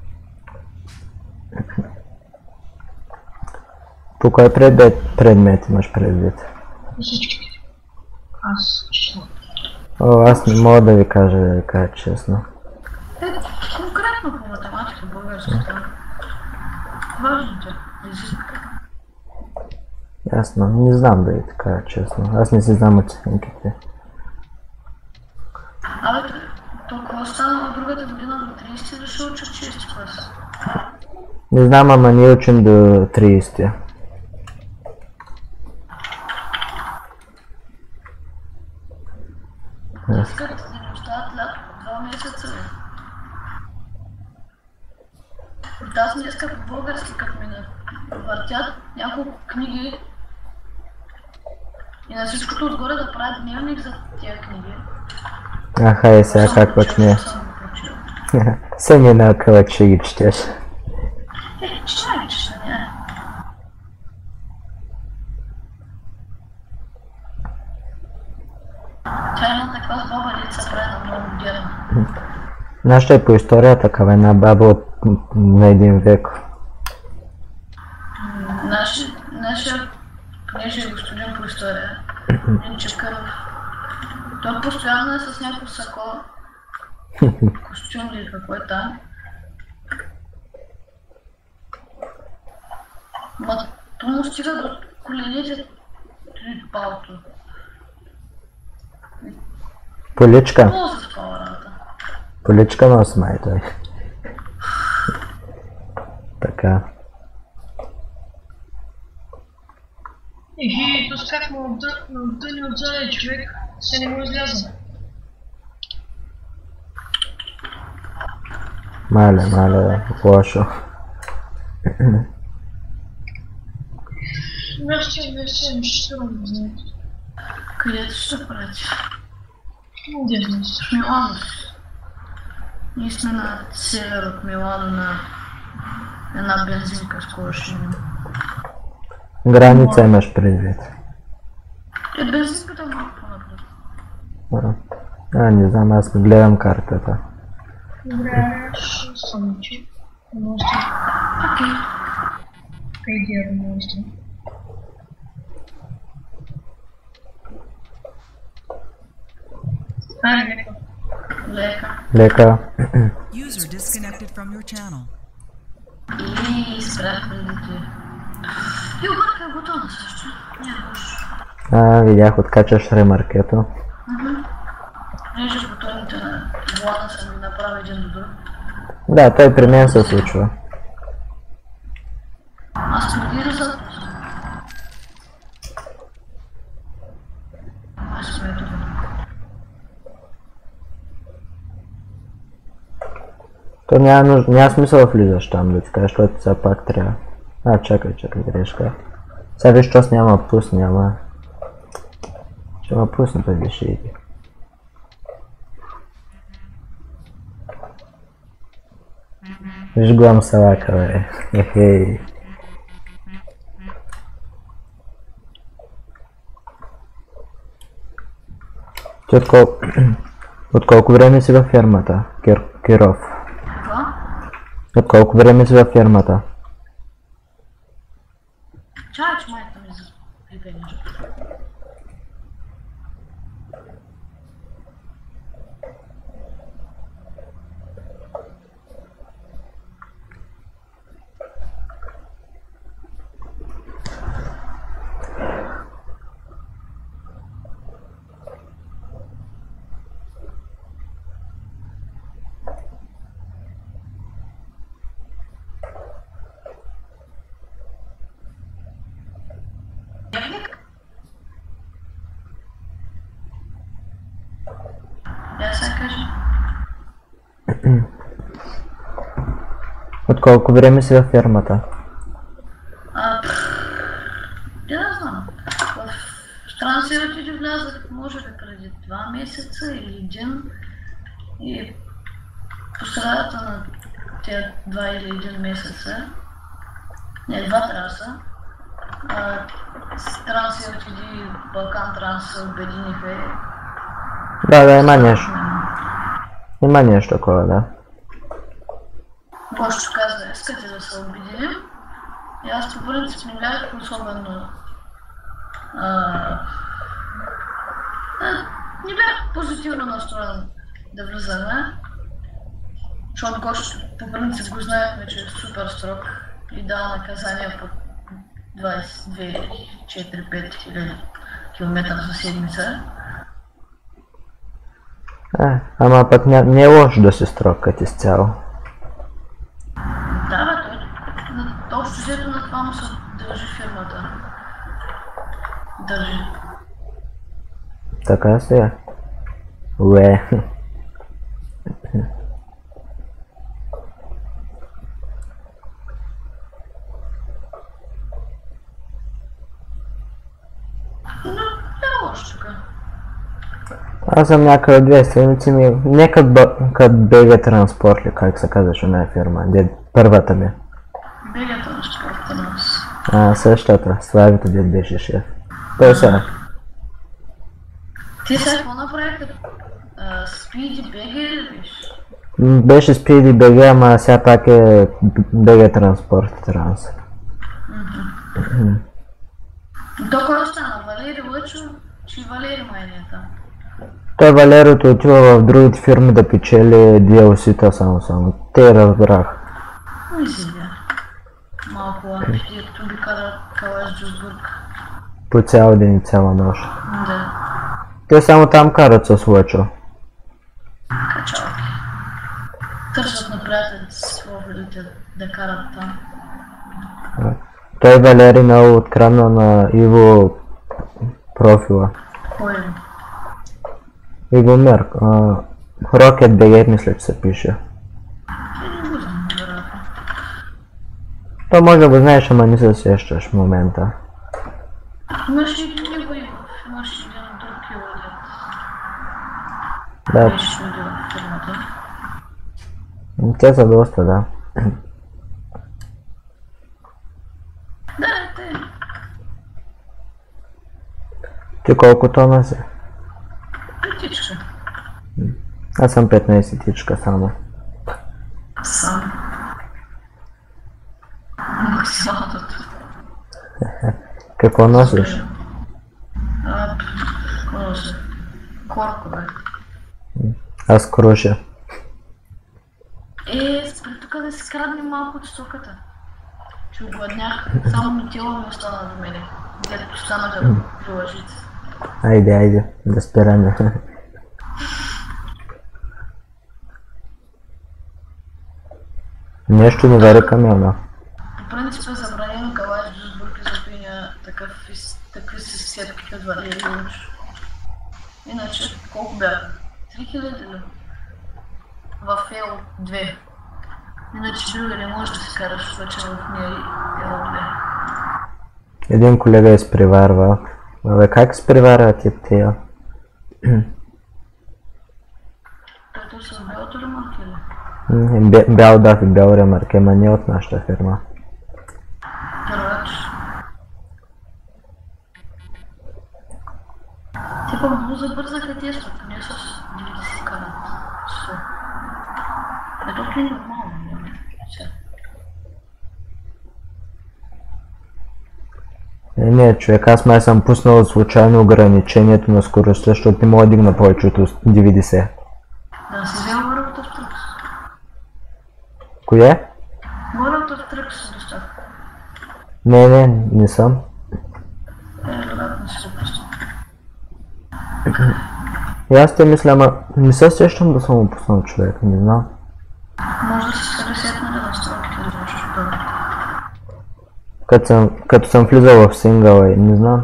По кой предмет имаш предвид? Всички. Аз число. О, аз не мога да ви кажа честно. Конкретно по математика, българската. Важното е. Изискване. Ясно, не знам да ви кажа честно. Аз не си знам оценките. Абе, толкова стана от другата година до 30 да се учат 6 клас. Не знам, ама ние учим до 30. Искат да ни остават лято 2 месеца. Аз днеска по български като ми въртят няколко книги и на всичкото отгоре да правят дневник за тия книги. Аха, и сега как почне? Се не накъла, че ги четеш. Чай, че не. Тя има таква баба лица прави на много модерна. Нашата е по история такава една баба на един век. Нашия книжен господин по история, Нинчев Къров, той постоянно е с някакво сако, костюм или какво е там. Ма то му стига до колените и палто. Поличка. Много се спава работа. Поличка носи май той. Така. И то как му отдъни отзаде човек, се не му изляза. Мале, лошо. Вече ще да знаете. Където ще прати? Где знаете? В Милано. Ние сме на север от Милано на една бензинка скоро ще има. Граница имаш предвид. Бензинката малко по-напред. Не знам, аз гледам картата. Добре, ще слънче. Можете. Окей. Къде да можете? Лека. User disconnected from your channel. И спрях предите. И обърка е готова също. Няма лошо. Видях, откачаш ремаркето. Понеже бутоните на влана съм ги направил един до друг. Да, той при мен се случва. Аз съм ги разъл. Аз съм ето го. То няма смисъл да влизаш там, да ти кажа, защото сега пак трябва. Чакай, грешка. Сега виж, че няма пус, няма. Ще ма пусна преди ще иди. Виж глам салака, бе. Ехей. Ти от колко време си във фирмата, Киров? Това? От колко време си във фирмата? Чай, че майка ми за припени. Я сега кажа. От колко време си във фирмата? Я не знам. В трансферите влязах, може би преди 2 месеца или един. И по средата на тези 2 или 1 месеца, не, 2 траса, трансферите и Балкан Транс се обединиха. Да, има нещо. Има нещо такова, да. Бошчо каза, искате да се обединим. И аз по принцип не бях особено... не бях позитивно настроен да влизаме. Защото Гошчо по принцип го знаехме, че е супер строг и дава наказания по 22-4-5 хиляди километра за седмица. Ама пък не е лошо да се строкат изцяло. Да, бе, общо взето на това му се държи фирмата. Държи. Така си е. Уе. Но не е лошо така. Аз съм някъде 2 седмици ми... Не като БГ Транспорт ли, как се казваше на фирма, първата ми. БГ Транспорт на нас. Същата, Славито дед беше шеф. Той сега. Ти сега какво направиха? Speedy BG или биш? Беше Speedy BG, ама сега пак е БГ Транспорт Транс. То кой остана? Валери Лъчо? Чи Валери майнията? Той Валерото отива в другите фирми да печели DLC-та само. Те разбрах. Не си бе. Малко лапи, като би калаш Джузбург. По цял ден и цяла нощ. Да. Те само там карат с Лъчо. Качалки. Търсят на приятелите си свободите да карат там. Той Валери много открадна на Иво профила. Кой е? Иво Мерк. Rocket BG мисля, че се пише. Не го знам, вероятно. То може да го знаеш, ама не се сещаш в момента. Имаш и Иво Ивов, имаш и един друг Иво дед. Да, Беше ходил в фирмата. те са доста, да. Да, те. Ти колко тона си? Петичка. Аз съм 15-тичка само. Сам. Максималното. Какво носиш? Какво нося? Коркове. Аз круша. Спри тук да си краднем малко от стоката. Че огладнях, само ми тело ми остана до мене. Дето останаха при лъжите. Айде, да спираме. Нещо ми вари камиона. По принцип е забранено калаш Джузбург и запиня такви си сетки като Валери Лъчо. Иначе, колко бяха? 3000 ли? В L2. Иначе друга не можеш да си караш случай в нея L2. Един колега изпреварва. Абе, как изпреварва тип тия? Той с бялото ремарк или? Бял даф и бял ремарк, ама не от нашата фирма. Вероятно. Ти по-много забързаха тия, поне с 90 карат. Ето е нормално, Не, човек, аз май съм пуснал случайно ограничението на скоростта, защото не мога да дигна повече от 90. Да, си взел World of Trucks. Кое? World of Trucks доставка. Не съм. Вероятно си го пусна. И аз те мисля, ама не се сещам да съм го пуснал, човек, не знам. Може да се ресетна да настройките да звучиш отдолу. Като съм влизал в сингъла и не знам.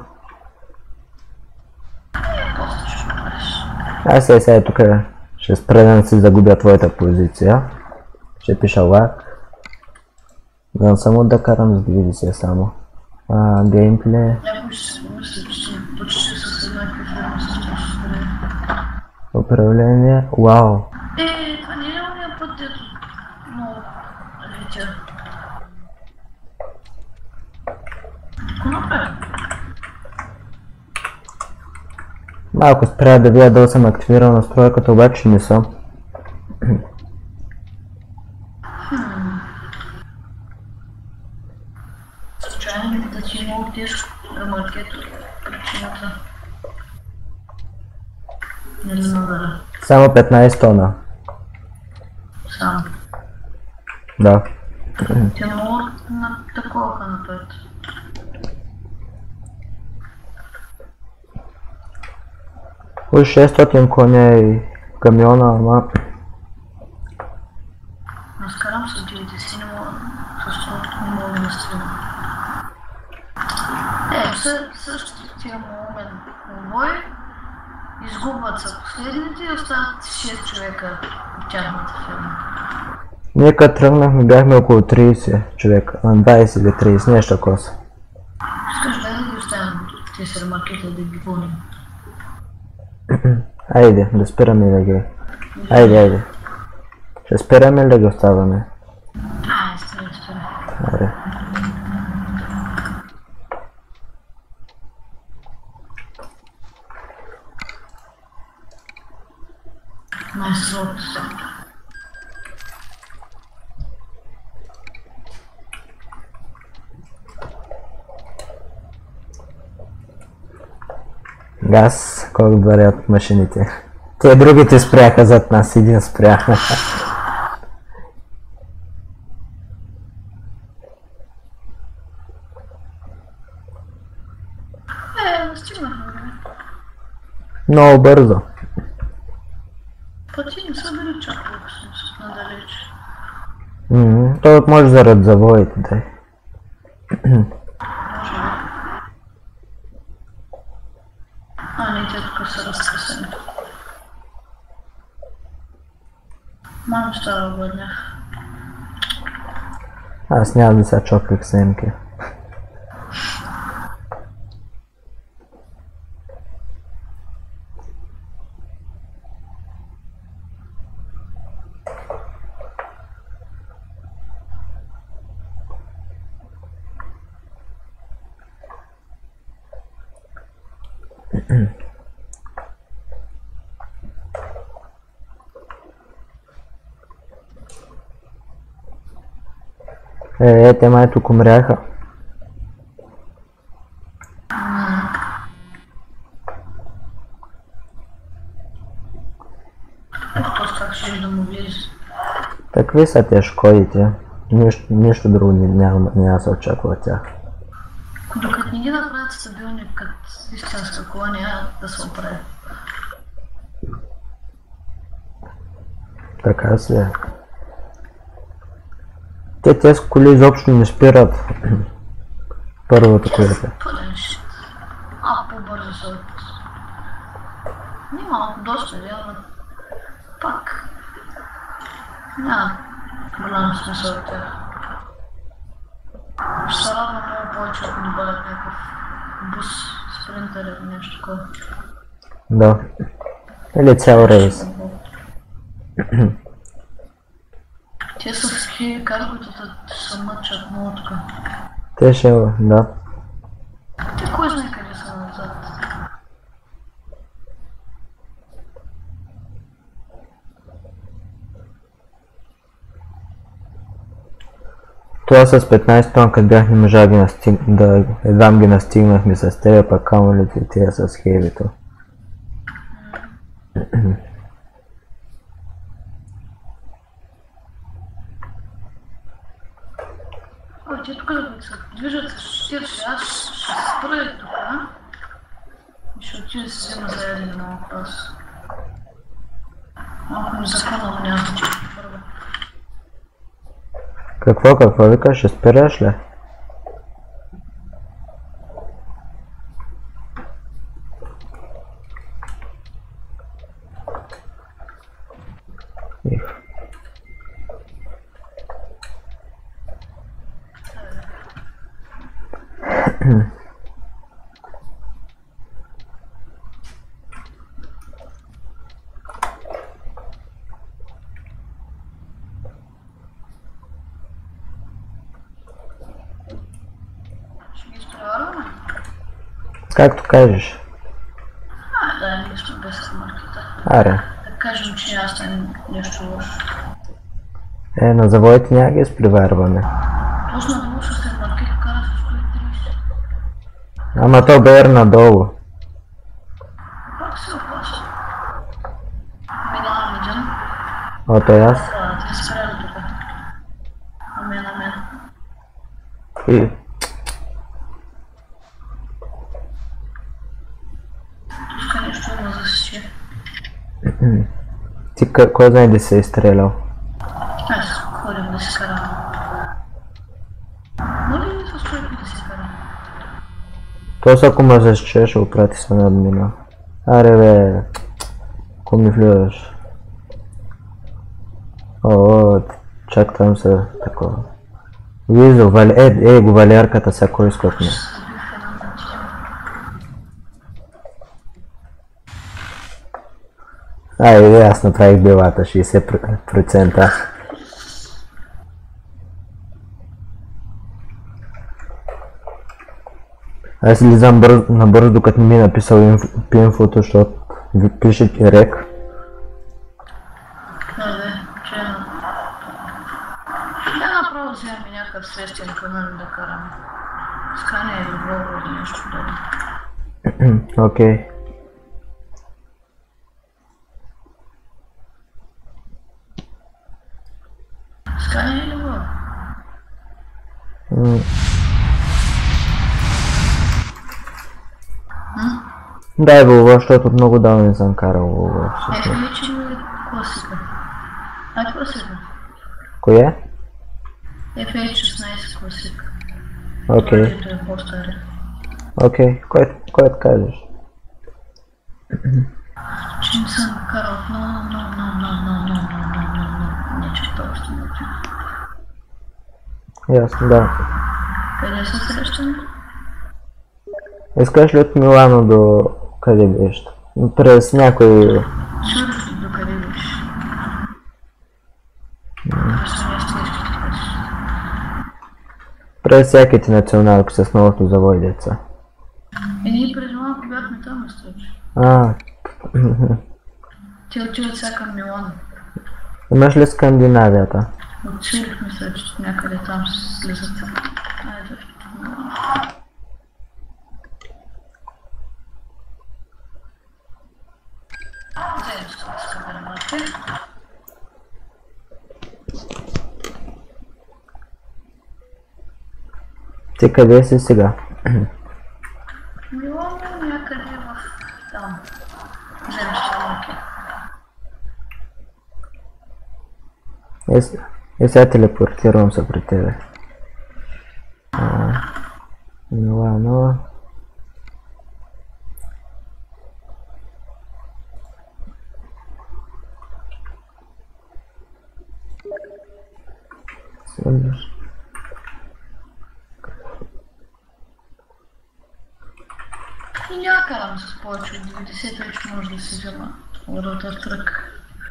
После ще го правиш. Ай сега тук ще спра да не си загубя твоята позиция. Ще пиша лак. Да само да карам с 90 само. Геймплей. Някой ще си помисли, че почти с еднакви форми се случва. Управление. Вау. Това не е уния път, дето много летя. Какво направя? Малко спря да видя дали съм активирал настройката, обаче не съм. Случайно да ти е много тежко ремаркето причината. Или надара. Само 15 тона. Само. Да. Те много на такова напред. Уж 600 коня и камиона, ама... Разкарам с 90, не мога, с това не мога да настигна. Същите тия момент конвой изгубват са последните и остават 6 човека от тяхната фирма. Ние като тръгнахме бяхме около 30 човека, 20 или 30, нещо такова. Искаш да ги оставим тези ремаркета да ги пълним? Айде, да спираме да ги... Айде. Ще спираме ли да ги оставаме? Стига. Айде. Nice road. Газ, колко варят машините. Те другите спряха зад нас, един спря. Стигнахме. Много бързо. Пъти не са били чак толкова надалеч. Той може заради завоите, дай. Не, те тук са разкъсани. Малко става гладнях. Аз нямам да се чоплих снимки. Те май тук умряха. Как ще да му влезе? Такви са те шкодите. Нищо друго няма да се очаква от тях. Докато не ги направят стабилни като истинска кола, няма да се оправи. Така си е. Тези коли изобщо не спират. Първото което. Пълен шит. По-бързо са от... Не малко, доста но пак... Няма голям смисъл от тях. Ще се радвам много повече, ако ни бъдат някакъв бус, спринтер или нещо такова. Да. Или цял рейс. Те са ски карготата се мъчат много тук. Те ще, да. Те кой знае къде са назад? Това с 15 тон, като бях, не можа да едвам ги настигнахме с тебе, пък камо ли ти тия с хевито. Те тук да се движат с 40, аз ще се спра тук, и ще отида да се взема за един малко въпрос. Малко незаконно, но няма значение първо. Какво викаш? Ще спираш ли? Ще ги изпреварваме? Както кажеш. Да, нещо без маркета. Аре. Да кажем, че няма стане нещо лошо. На завоите няма ги изпреварваме. Точно да лошо след маркета кара с 130. Ама то бе надолу. Пак се опаси. Минавам един. Ото и аз. Те се спряли тук. На мен. И... Туска нещо има за си. Ти кой знае да се е изстрелял? Аз ходим да си карам. Моля ли с човек да си карам? То са ако ме защитиш, ще опрати се над мина. Аре бе, ко ми влюваш? О, чак там са такова. Визо, го валярката са кой скопне. Аз направих белата, 60%. Аз слизам набързо, докато не ми е написал инфото, защото ви пише рек. Да, направо вземем някакъв свестен канал да караме. Скане е добро или нещо да. Окей. Скане е добро. Дай Вълва, защото много давно не съм карал Вълва. Вече ми класика. Класика? Кое? FH16 класика. Окей. Той е по-стари. Окей, кое да кажеш? Че не съм карал много. Не, че това още не учи. Ясно, да. Къде са срещани? Искаш ли от Милано до къде беше? През някой... Чудо до къде беше. Аз не сте През всяките националки с новото завой деца. ние преди малко бяхме там на стъпче. Те отиват сега към Милано. Имаш ли Скандинавията? Отчелихме се, че някъде там слизат. Айде, Милано. Вземем с камерата. Ти къде си сега? Милано някъде в там. Земщите малки. Сега телепортирам се при тебе. Милано... И няма карам с повече от 90, вече може да се взема ротор трък.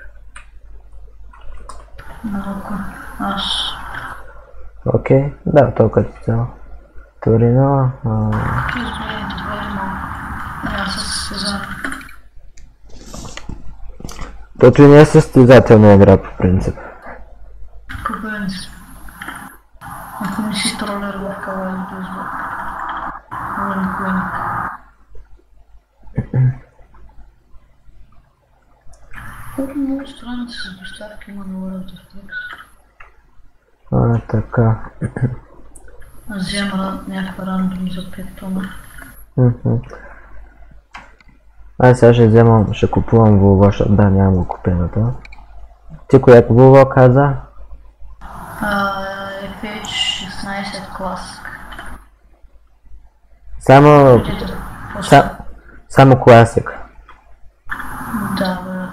Малко. Аз. Окей, да, толкова ти цяло. Торино... Ти изгледайте двери малко. Няма с сезон. Тото и не е състезателна игра по принцип. По принцип. Колко много страници с доставки има на World of Tanks? Така. Взема някаква рандом за 5 тона. Аз сега ще вземам, ще купувам Вулво, защото да, нямам купената. Ти коя Вулво каза? FH16 клас. Само класик. Да, бе.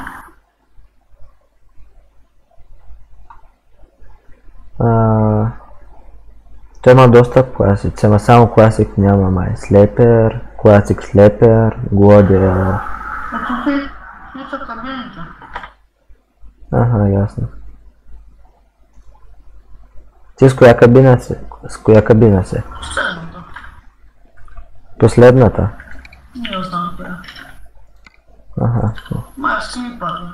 Той има доста класици, ама само класик няма май. Слепер, класик слепер, Гладиер. Не са кабините. Аха, ясно. Ти с коя кабина си? С коя кабина си? Последната. Последната? Не знам коя. Аха. Май си ми падна.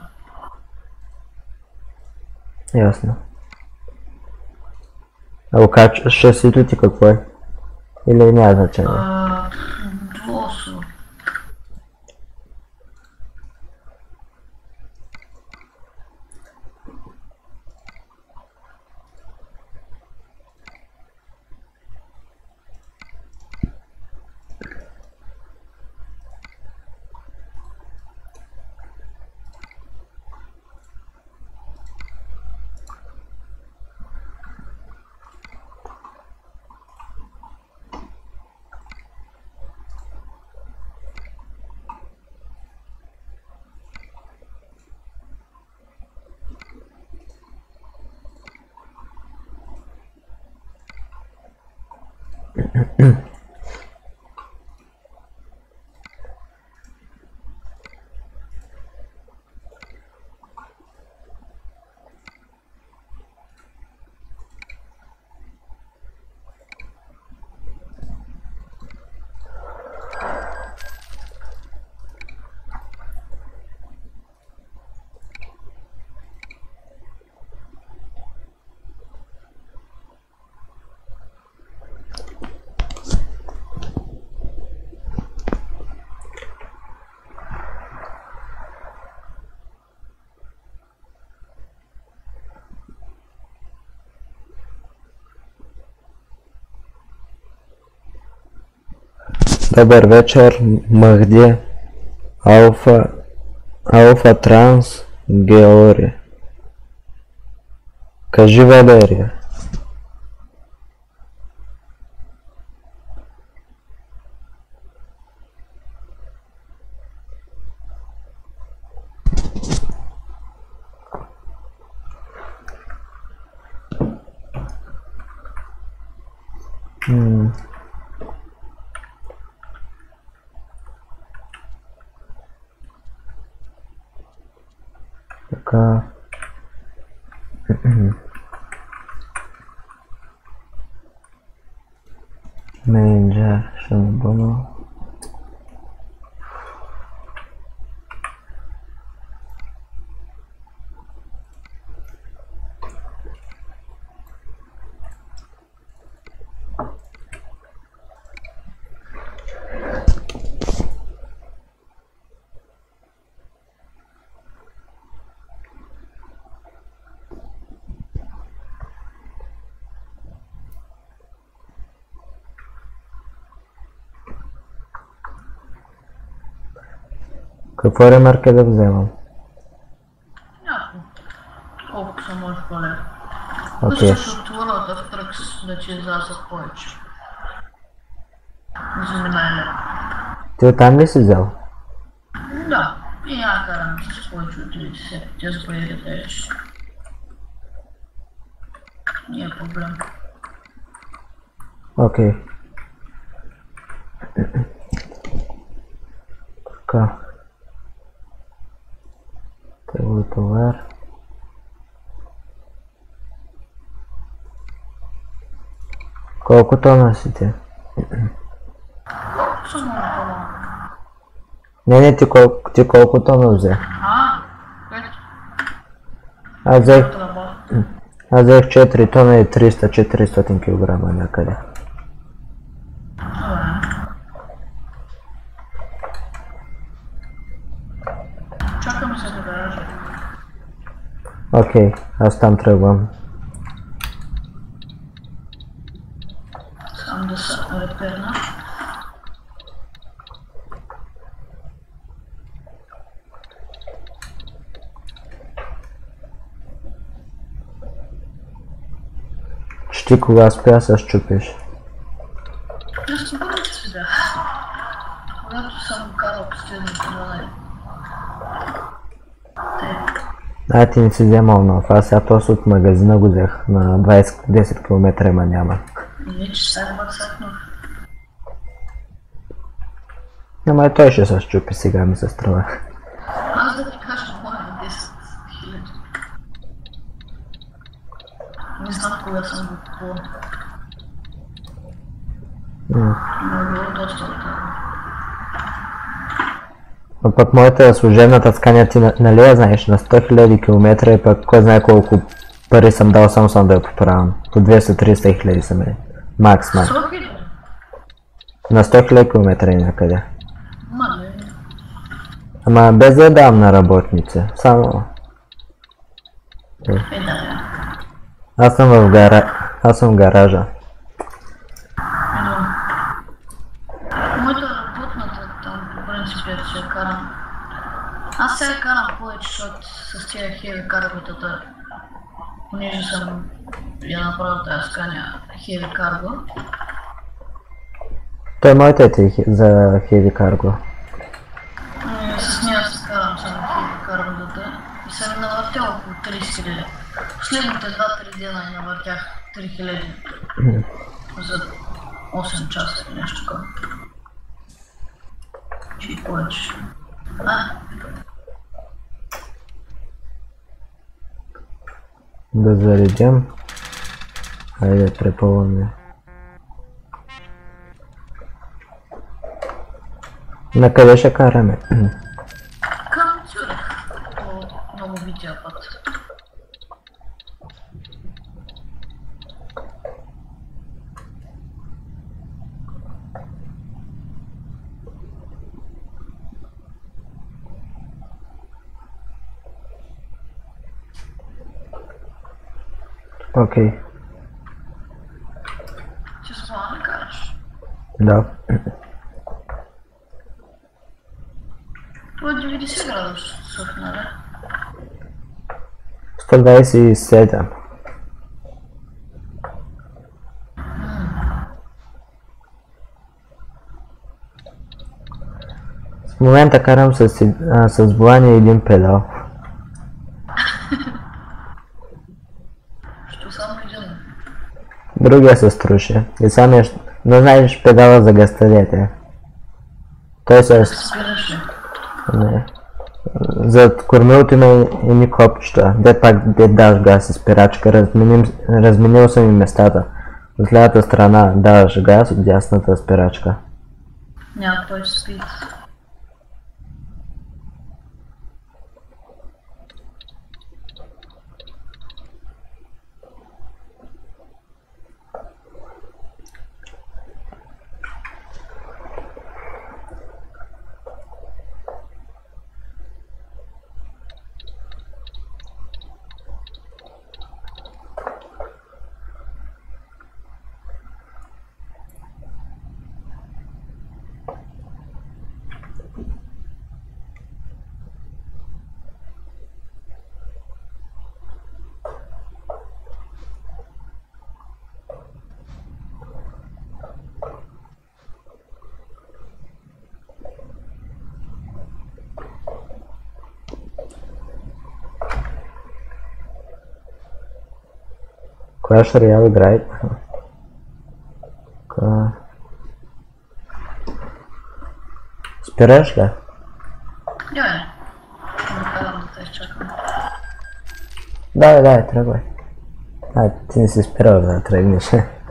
Ясно. А шасито ти какво е? Или няма значение? Двуосово. Добър вечер, Махди, Алфа Транс, Георги. Кажи, Валерия. Така. Менеджер, ще му бъда. Какво ремарка да вземам? Някакво. Колко се може по-лесно. Окей. Също от World of Tanks да ти излязат повече. За мен е лесно. Ти оттам ли си взел? Да, и я карам с повече от 30. Те за поеде теж. Не е проблем. Окей. Така. Тегло товар. Колко тона си ти? Колко съм много по-малко? Не, ти колко тона взе? Аз взех 4 тона и 300-400 кг някъде. Чакаме се за гаража. Окей, аз там тръгвам. Сам да се реперна. Че ти кога спя се щупиш. Просто бъдете си да. Когато съм карал последното на Ай, ти не си вземал нов, аз сега просто от магазина го взех на 10 км, ама няма. Не, че сега бърсакнах. Ама и той ще се щупи, сега ми се струва. Аз да ти кажа, моя 10 000. Не знам кога съм го купувал. Но е било доста отдавна. А пък моята служебната сканя ти, нали я знаеш, на 100 000 км и пък кой знае колко пари съм дал, само съм да я поправям. По 200-300 хиляди са ми. Макс. Срок или? На 100 000 км и някъде. Мале. Ама без да я давам на работници, само... Да. Аз съм в гаража. Моята работната там по принцип е, че я карам. Аз сега карам повече, защото с тия хеви карготата, понеже съм я направил тази сканя хеви карго. Той моята е ти за хеви карго. С нея се карам само хеви карготата и съм навъртял около 30 000. Последните 2-3 дена я навъртях 3000 за 8 часа или нещо такова. Чи повече. Да заредим. Хайде, препълваме. На къде ще караме? Към Цюрих, по много бития път. Окей. Ти с това не караш? Да. Това е 90 градусов, нали? 127. В момента карам с блани и един педал. Що само един? Другия се струши. И самия... Но знаеш педала за гастелете. Той се... Спираш ли? Не. Зад кормилото има едни копчета. Де даш газ и спирачка. Разменил съм и местата. От лявата страна даваш газ, от дясната спирачка. Няма кой ще спи. Коя ще Реал играе? Спираш ли? Не. Да карам да те изчакам. Давай, тръгвай. Ти не си спирал да тръгнеш.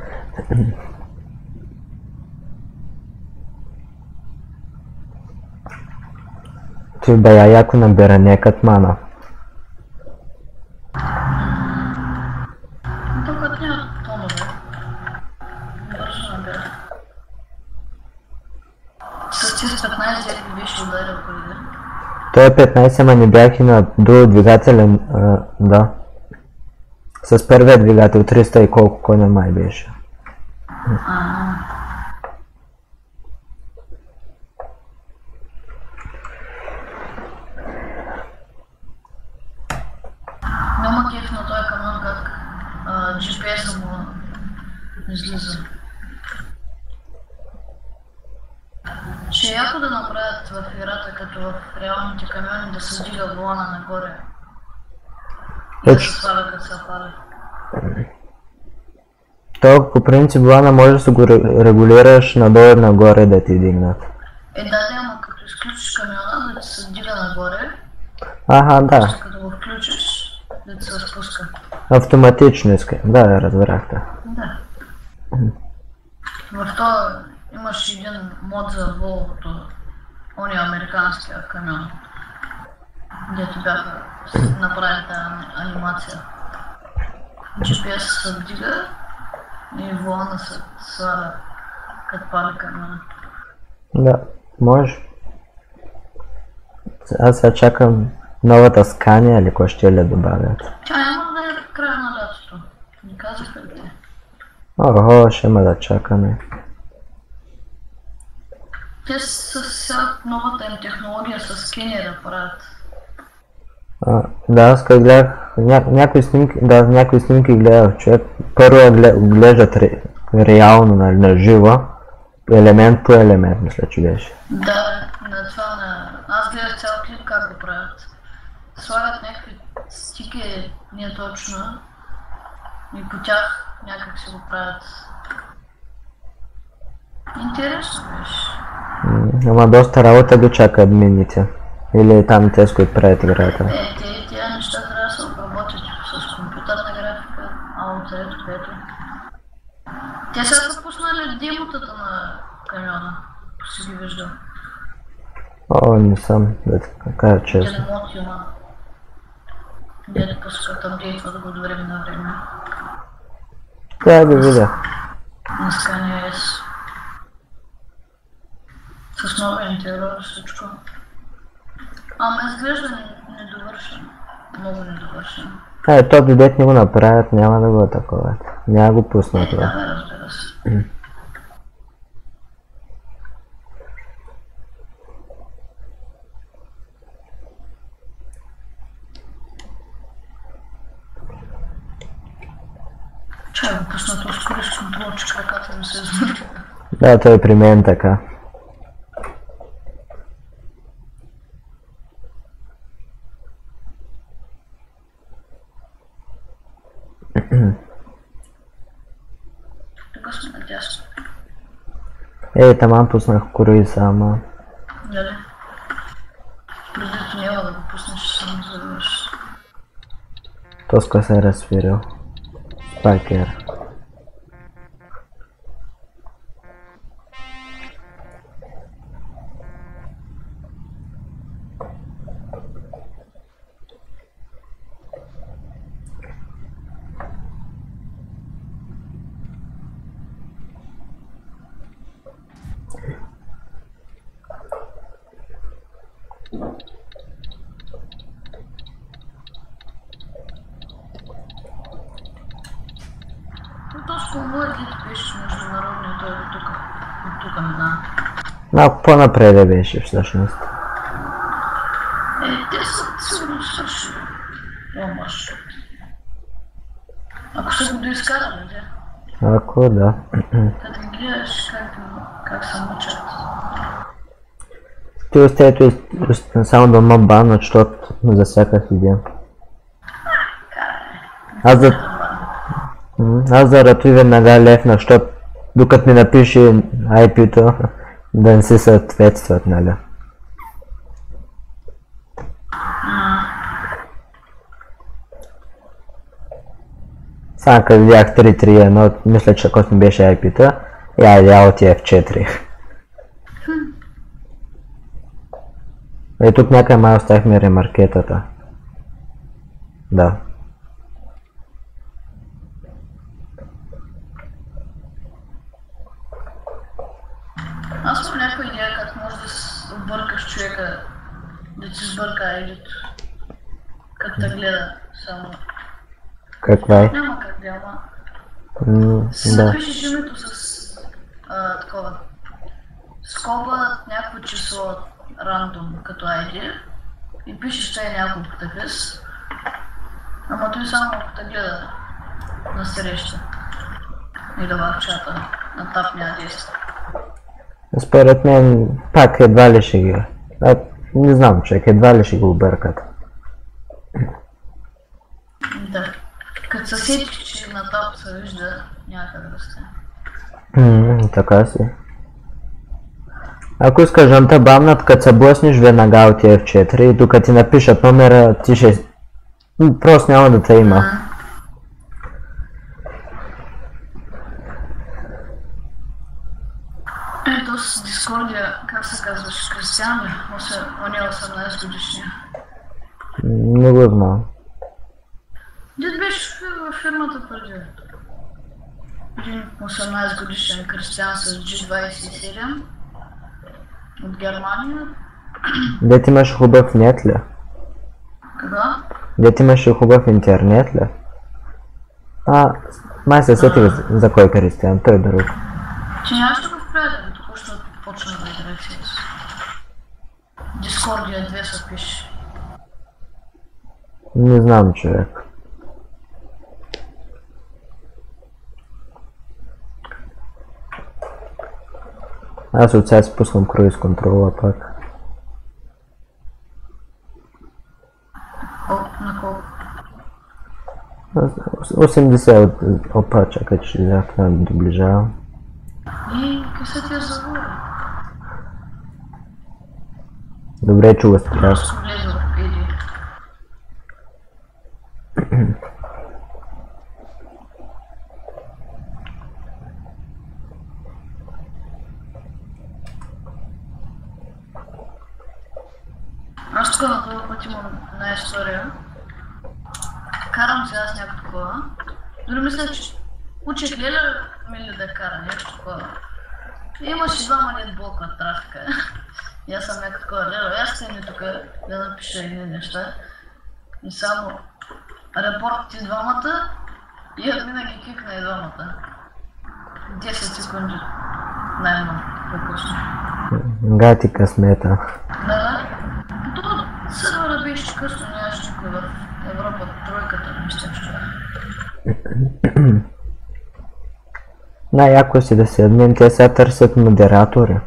Ти бая яко набиране като мана. Тук няма тонове. Бързо набира. С 15 дели беше ударил преди. Той е 15, ама не бях и на друг двигателен, да. С първия двигател 300 и колко коня май беше. Няма кеф на този камион как GPS-а му излиза. Ще е яко да направят в играта, като в реалните камиони, да се дига волана нагоре. И да се сваля като се пали. То по принцип волана може да се го регулираш надолу и нагоре да ти дигнат. Да, ама като изключиш камиона, да се дига нагоре. Да. Просто като го включиш, да се спуска. Автоматично иска. Да, разбрахте. Да. В това имаш един мод за Volvo-то, ония американския камион, дето бяха направили тази анимация. GPS се вдига и волана се сваля като пали камиона. Да, може. Аз сега чакам новата Scania или кой ще ли добавят. Тя няма да е края на лятото. Не казаха ли те? Ого, ще има да чакаме. Те с сега новата им технология с скенера правят. Да, аз като гледах някои снимки гледах, човек. Първо глеждат реално на живо, елемент по елемент, мисля, че беше. Да, на това аз гледах цял клип как го правят. Слагат някакви стики, не точно, и по тях някак се го правят. Интересно беше. Ама доста работа ги чака админите. Или там те, с които правят играта. Тия неща трябва да се обработят с компютърна графика, ето където. Те сега са пуснали демотата на камиона, ако си ги виждал. Не съм, да кажа честно. Мод има. Дето пускат апдейтват го от време на време. Да ги видя. На Scania S. С новия интериор всичко. Ама изглежда недовършен. Много недовършен. То дет не го направят, няма да го атакуват. Няма го пуснат това. Да, разбира се. Чай го пуснат ускориш контрол, че краката ми се изнудиха. Да, той е при мен така. Тук сме надясно. Таман пуснах круиз, ама... Дали? Предито няма да го пуснеш, само завърш. Тоска се е разсвирил. Паркер. То с конвоят ли беше международния, той от тук не знам. Малко по-напред беше всъщност. Те са сигурно също. Маш. Ако са го доизкарали, де? Ако да. Като ги гледаш как се мъчат. Ти остето само да ма банат, защото засяках идея. Аз за рато и веднага лефнах, защото докато ми напише IP-то, да не се съответстват, нали? Само като видях 3-3-1, мисля, че ако ми беше IP-то, я от F4. Тук някъде май оставихме ремаркетата. Да. Аз съм някаква идея как може да объркаш човека Да ти сбърка айдито. Като те гледа само. Каква е? Няма как да, ама. Да. Запишеш името с такова. Скоба някакво число рандом като ID и пишеш те няколко такъс. Ама той само те гледа на среща. И да в чата. На тап няма действа. Според мен пак едва ли ще ги... Не знам, човек, едва ли ще го объркат. Да. Като се сетиш, че на тап се вижда, няма как да стане. Така си. Ако искаш да те бамнат, като се блъснеш веднага от F4 и докато ти напишат номера, ти ще... Просто няма да те има. Ето с Дискордия, как се казваш, Кристиан ли? Он е 18 годишния. Не го знам. Дед беше в фирмата преди. Един 18 годишен Кристиан с G27 от Германия. Дет имаш хубав нет ли? Кога? Дет имаш хубав интернет ли? Май се сетих за кой Кристиан, той друг. Ти нямаш да го впряда, току-що почна да играе CS. Дискордия 2 се пише. Не знам, човек. Аз от сега си пускам круиз контрола пак. О, на колко? 80 опа, чакай, че ще да доближавам. И къде се ти е завода? Добре, че го спрях. Просто влезе в PD. Аз тук на този път имам една история. Карам сега с някакво такова. Дори мисля, че учех Леля мили да кара нещо такова. И имаше двама лет блок на трафика. И аз съм някакво такова, Леля, аз седни тук да напиша едни неща. И само репорт ти двамата и админа ги кикна и двамата. 10 секунди най-много по-късно. Гати късмета. Да. Сървъра беше късно, нямаше никой в Европа, тройката, мисля, че това. Най-яко си да си админ, те сега търсят модератори.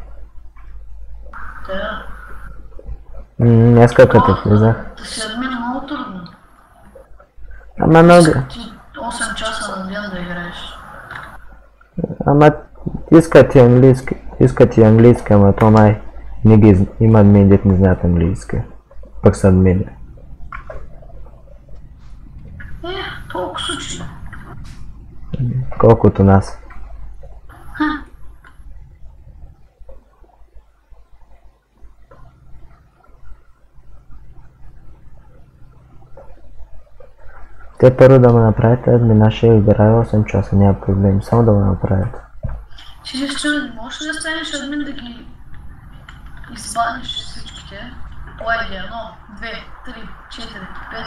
Да. Днеска като влизах. Да си админ много трудно. Ама много... Ти 8 часа на ден да играеш. Ама искат и английски, ама то май не ги има админ, дет не знаят английски. Пък са админи. Толкова случаи. Колкото нас. Те първо да ме направите админа, ще играе 8 часа, няма проблем, само да ме направят. Ти ще не можеш ли да станеш админ да ги избаниш всичките? По ID 1, 2, 3, 4, 5.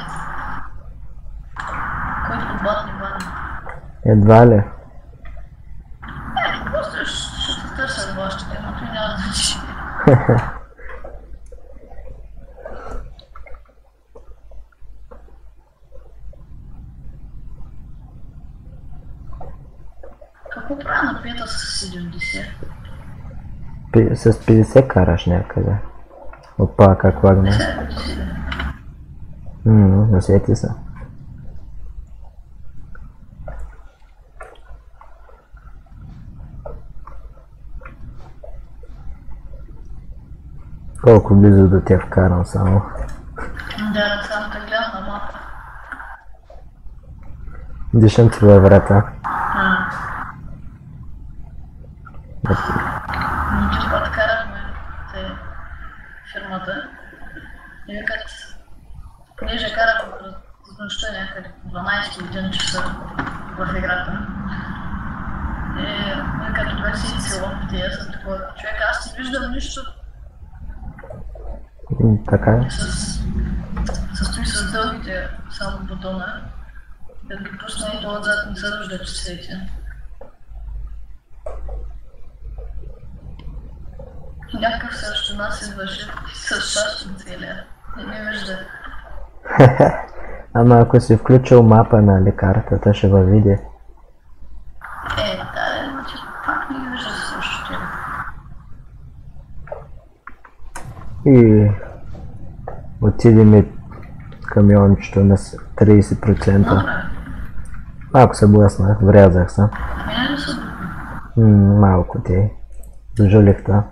Който бат не бани. Едва ли. Просто ще те търсят вашите, но той няма значение. Какво правя на пета с 70? С 50 караш някъде. Опа, как лагне. Насети се. Колко близо до те вкарам само. Да, само те гледам на мапа. Дишам ти във врата. Един път карахме фирмата и викат, понеже карахме през нощта някъде 12-1 часа в играта. И като бе си лопите, аз съм такова, човек, аз не виждам нищо. Така е. Състои с дългите само бутона. Да ги пусна и то отзад не се вижда часовете. Някакъв срещу нас идваше с шашен целия. Не вижда. Ама ако си включил мапа, нали, картата ще във види. Да, значи пак не вижда също тебе. И отидем камиончето на 30%. Добре. Малко се блъснах, врязах се. Мене ли са? Малко ти. Жулихта.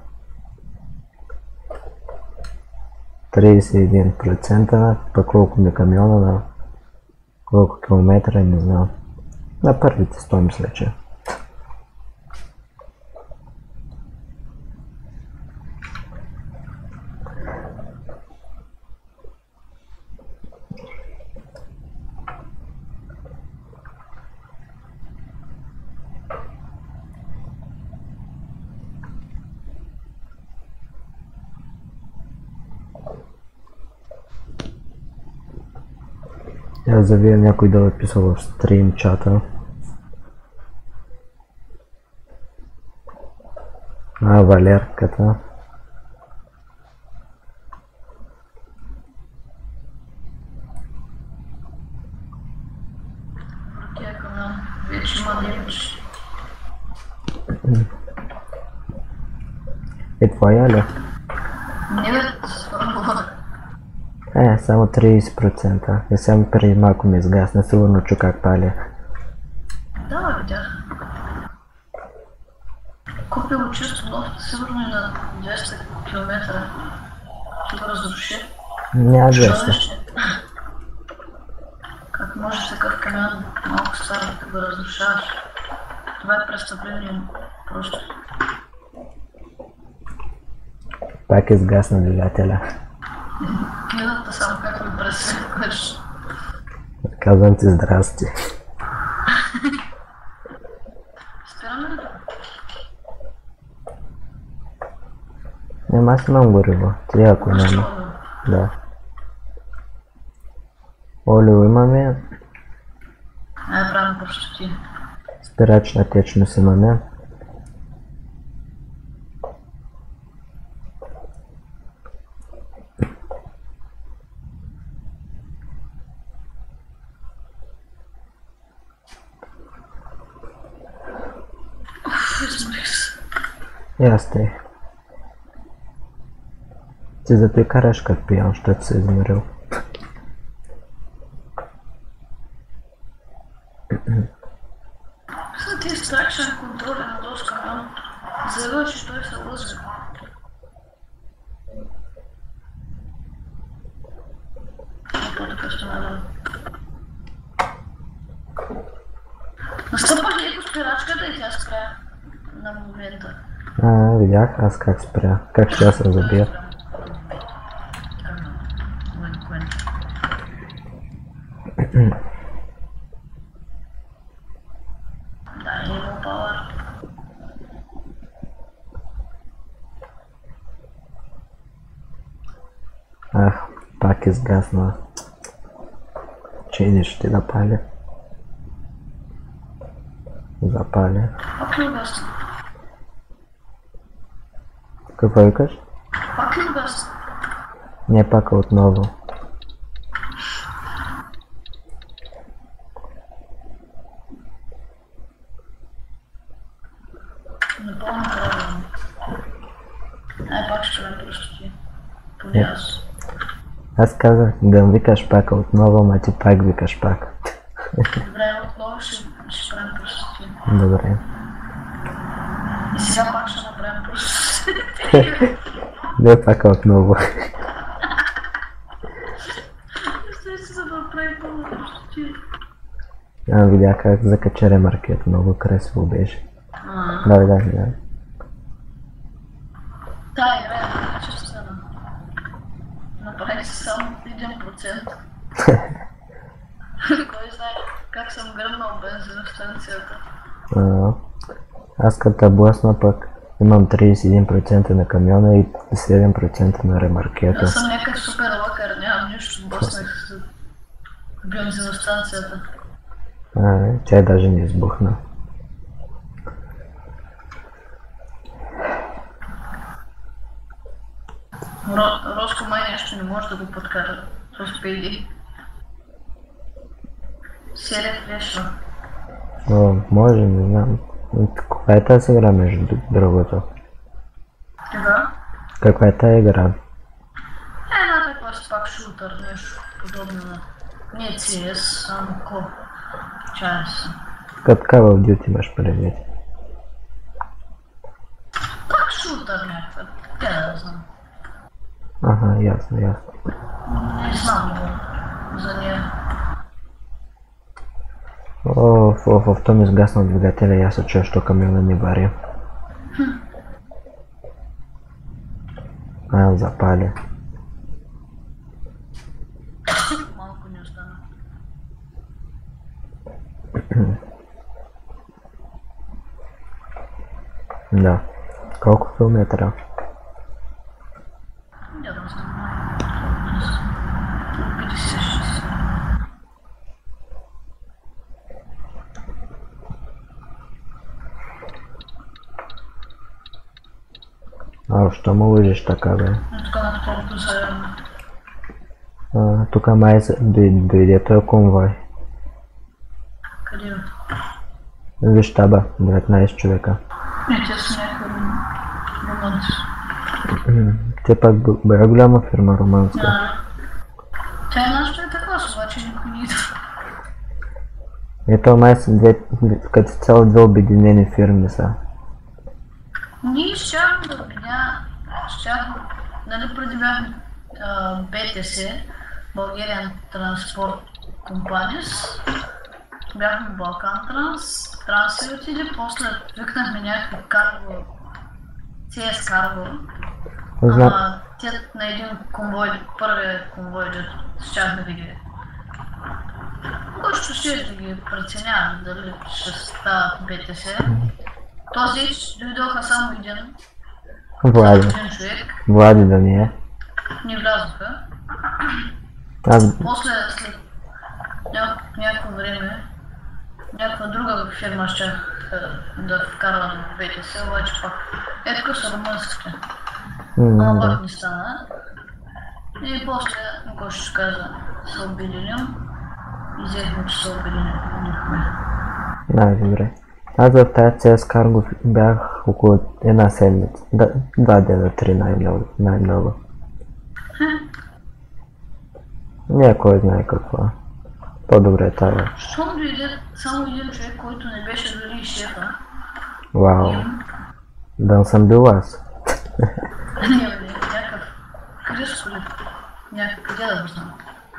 31%, пък колко ми камиона на колко километра, не знам. На първите 100 мисля, че. Я завия някой да е писал в стрим чата. Валерката. Вратия канал. Вече има немче. Твоя ли? Не бе, свърбова. Само 30%. И само преди малко ми изгасна, сигурно чу как пали. Да, видях. Купи го чисто лофт, сигурно и на 200 км. Ще го разруши. Няма 200. Човече. Как може такъв камион малко стар да го разрушаваш? Това е престъпление просто. Пак изгасна двигателя. Гледата само как ми пресекваш. Казвам ти здрасти. Спираме ли? Аз имам гориво. Ти ако няма. Да. Олио имаме. Правим простоти. Спирачна течност имаме. Ясте. Ти зато и караш как пиян, защото се измерил. Са ти страшен контрол на този камион. Заявил, че той се лъзга. Така ще надам. Настъпах леко спирачката и тя спря на момента. Видях аз как спря. Как ще се забия. Да, има пауър. Пак изгасна. Че ще напали. Запали. Пак ли угасна? Какво викаш? Пак ли угасна? Не, пак отново. Напълно правилно. Пак ще ме простоти. Поне аз. Аз казах да викаш пак отново, ма ти пак викаш пак. Добре, отново ще правим простоти. Добре. И сега пак ще направим простоти. Не пак отново. Ще се да направим пълно простоти. Видях как закача ремаркет, много красиво беше. Да. Тая игра е качествена. Направих се само 1%. Кой знае как съм гръмнал бензин в станцията. Аз като блъсна пък Имам 31% на камиона и 7% на ремаркета. Аз съм някакъв супер лъкър, нямам нищо, боснах с бензиностанцията. Тя даже не избухна. Роско май нещо не може да го подкара с спейди. Серия флешва. Може, не знам. Каква е тази игра между другото? Кога? Каква е тази игра? Една такова спак шутър, нещо подобно на... Не CS, само ко. Чая съм. Като Call of Duty имаш предвид. Пак шутър някаква, къде да знам. Ясно. Не знам за нея. То ми сгасна двигателя и аз се чуя, що камиона ни вари. Запали. Малко не остана. Да. Колко километра? Не да знам. 56. Що му лъжиш така, бе? Тук на второто заедно. Тук май дойде този конвой. Къде? Виж таба, 19 човека. Не, те са някакъв романс. Те пак бе голяма фирма румънска. Тя е нашата така, обаче никой не идва. Ето май са като цяло две обединени фирми са. Ние щяхме да нали преди бяхме БТС, Българиан Транспорт Компаниес, бяхме Балкан Транс и отиде, после викнахме някакви карго, CS карго, те на един конвой, първия конвой, щяхме да ги... Който ще да ги преценяваме, дали ще стават БТС. Този дойдоха само един човек. Влади да ни е. Не влязоха. После след някакво време, някаква друга фирма щях да вкарвам в БТС, обаче пак тук са румънските. Но пак не стана. И после, никой ще каза, се обединим и взехме, че се обединихме. Добре. Аз в тази CS Cargo бях около една седмица. 2 дена, 3 най-много. Не кой знае какво. По-добре е тази. Щом дойде само един човек, който не беше дори и шефа. Вау. Да съм бил аз. Някакъв Криско ли? Къде да го знам?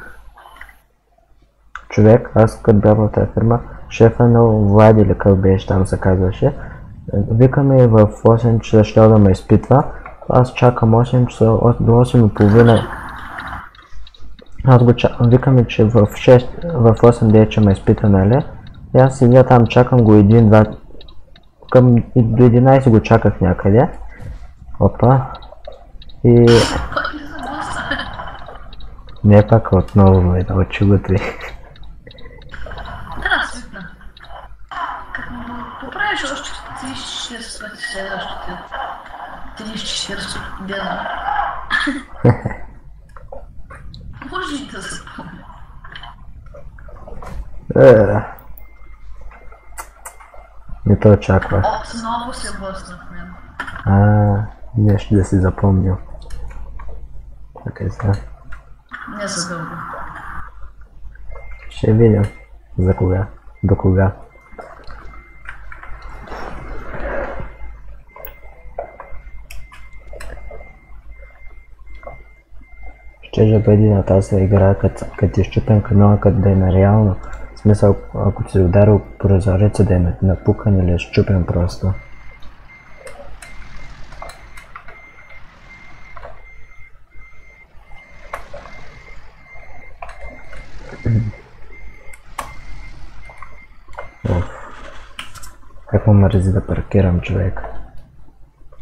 Човек, аз като бях в тази фирма, шефа на Влади или къв беше там се казваше, викаме в 8 часа ще да ме изпитва, аз чакам 8 часа до 8:30. Аз го викаме, че в 8 че ме изпитва, нали? И аз седя там, чакам го 1-2, към до 11 го чаках някъде. Опа. И... Не пак отново да очугатви. Поправиш още 36 пъти следващите 34 дена. Може и да се помня. Не то очаква. Отново се блъснах в мен. Нещо да си запомнил. Така сега. Не за дълго. Ще видим. За кога? До кога? Ще да бъде на тази игра, като ти щупен канала, като да е на реално. В смисъл, ако ти ударил прозореца, да е напукан или щупен просто. Как му мързи да паркирам, човек.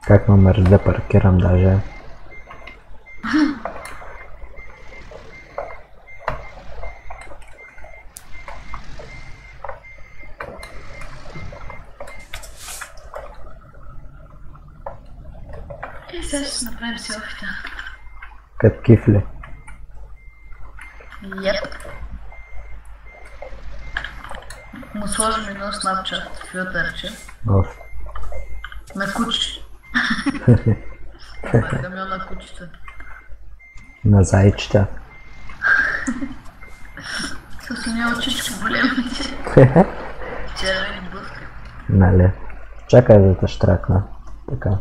Как ме мързи да паркирам даже. Сега ще си направим селфита. Като кифли. Йеп. Му сложим едно Snapchat филтърче. Оф. На куче. Камион на кучета. На зайчета. С уния очички големите. Червени бъдки. Нали. Чакай да те штракна. Така.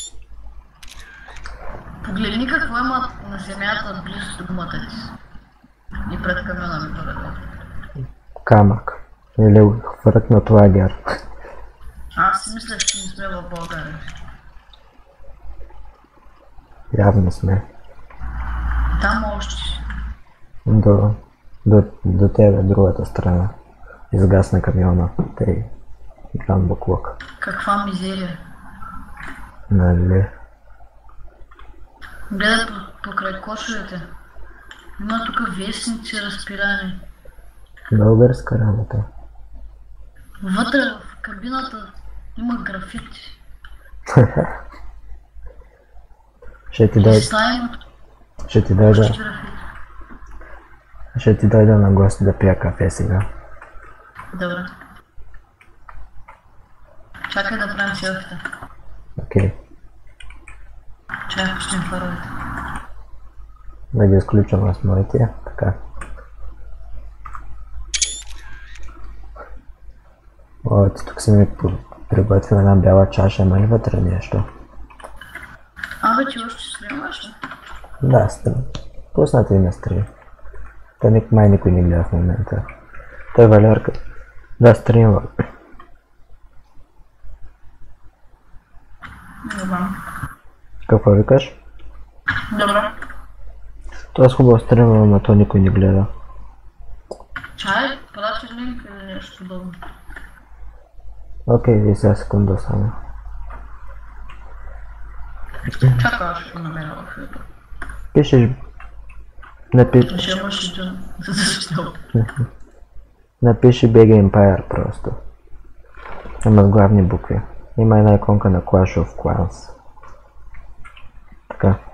Погледни какво има на земята близо до гумата ти. И пред камиона ми бъде. Камък. Или хвъркнат лагер. Аз си мислех, че не сме в България. Явно сме. Там още. До тебе, другата страна. Изгасна камиона. Тъй. Гран буклук. Каква мизерия. Нали. Гледай покрай кошовете. Има тук вестници разпирани. Българска работа. Вътре в кабината има графити. Ще ти дойда. Ще ти дойда. Ще ти дойда на гости да пия кафе сега. Добре. Чакай да правим селфита. Окей. Чакай, ще им фаровете. Да ги изключвам с моите. Така. О, тук си ми приготвил една бяла чаша, има ли вътре нещо? Абе, ти още снимаш ли? Да, стрим. Пуснати на стрим. Та май никой не гледа в момента. Той Валерка. Да, стримва. Добре. Какво викаш? Добре. Това с хубаво стримва, но то никой не гледа. Чай, прати линк или нещо подобно. Окей, и сега секунда само. Чакай, аз ще намеря в YouTube. Пишеш... Ще имаш един. Защо? Напиши BG Empire просто. Има с главни букви. Има една иконка на Clash of Clans. Така.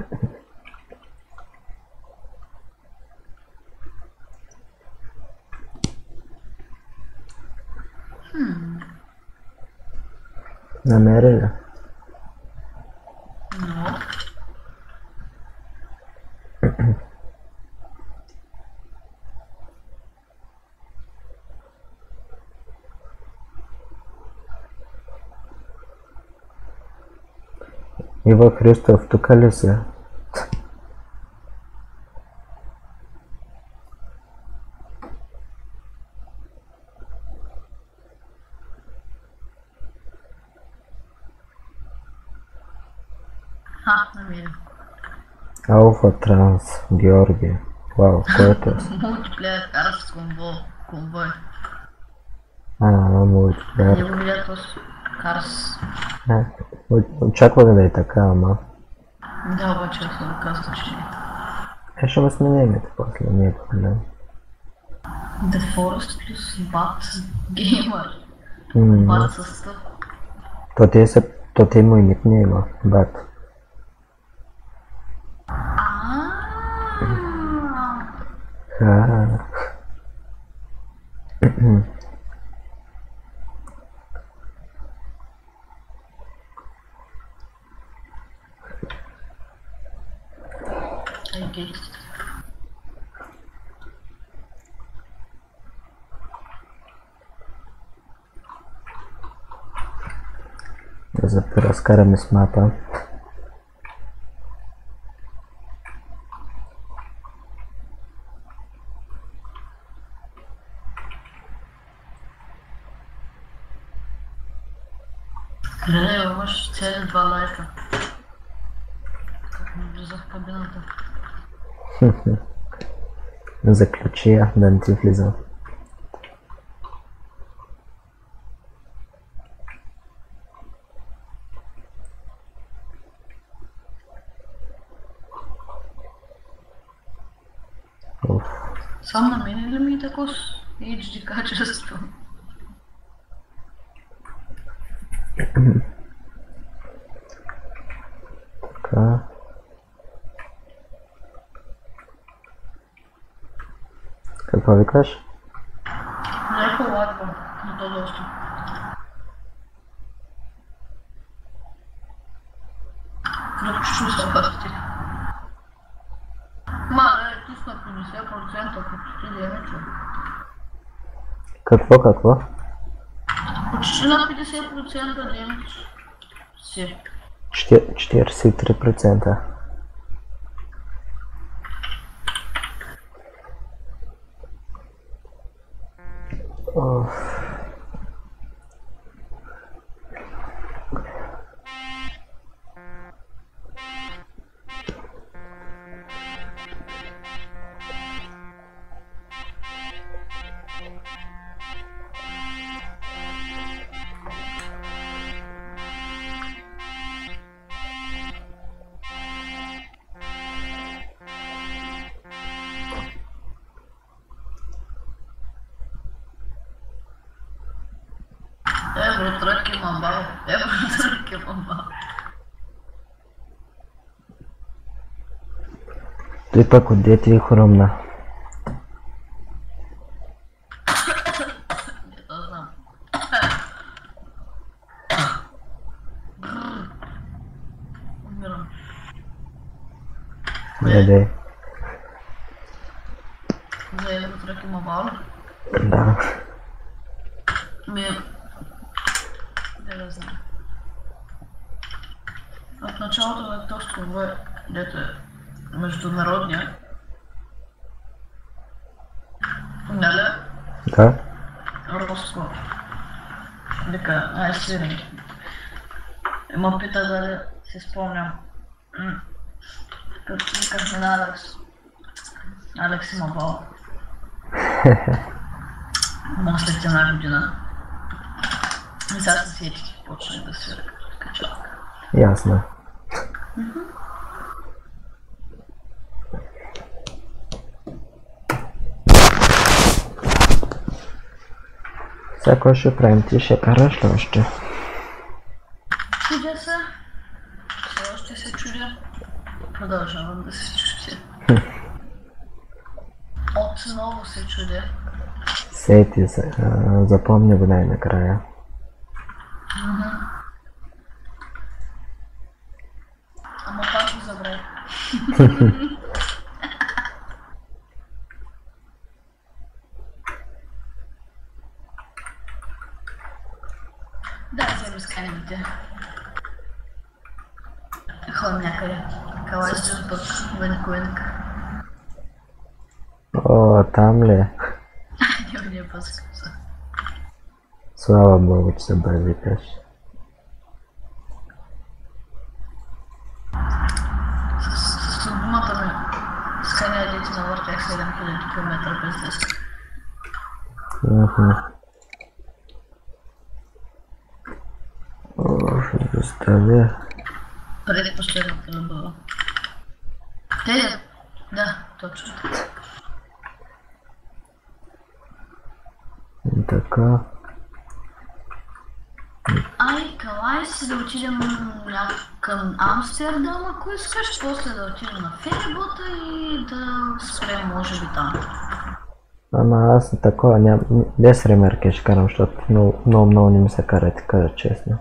Намери ли? Но. Иво Христов, тук ли си? Намеря. Алфа Транс, Георги. Вау, който е? Мултиплеер, караш с конвой. Мултиплеер. Не го видя този карс. Очаквах да е така, ама. Да, обаче аз съм казал, че... Ще ме смени името после, не е проблем. The Forest плюс Bat Gamer. Бат със стъп. То ти мой ник не има, Бат. За да разкараме с мапа. Гледай, имаш цели 2 лайка. Как ми влиза в кабината. Заключи я, да не ти влиза. Уф. Сам на мен ли ми е тако с HD качество? Така. Какво викаш? Леко лагва, но то доста. Запишу се басти. Ма, ти сме 50% почти демече. Какво? Почти на 50% демече. Си. 43%. Оф. Евротрък имам бал. Той пък отде ти е хрумна. Не то знам. Умирам. Гледай. За евротрък има бал. Да. Да знам. От началото на точка В, дето е международния. Нали? Да. Руско. Дека, сири. Ма пита дали си спомням. Като викахме на Алекс. Алекс има бал. Ма след една година. И сега се сетих, почнах да свиря качалка. Ясно. Сега какво ще правим? Ти ще караш ли още? Чудя се. Все още се чудя. Продължавам да се чудя. Отново се чудя. Сети се. Запомни го най-накрая. Ама пак го забравя. Да, вземи сканимите. Ходим някъде. Калай се пък, венко. О, там ли? Не е по-скъпса. Слава Богу, че се бързикаш. С думата ми сканя дети навъртях 7000 км без диска. О, ще доставя. Преди последната да бъда. Те? Да, точно. И така. Ай, калай си да отидем към Амстердам, ако искаш, после да отидем на ферибота и да спрем, може би там. Ама аз такова нямам. Без ремерки ще карам, защото много не ми се кара, ти кажа честно.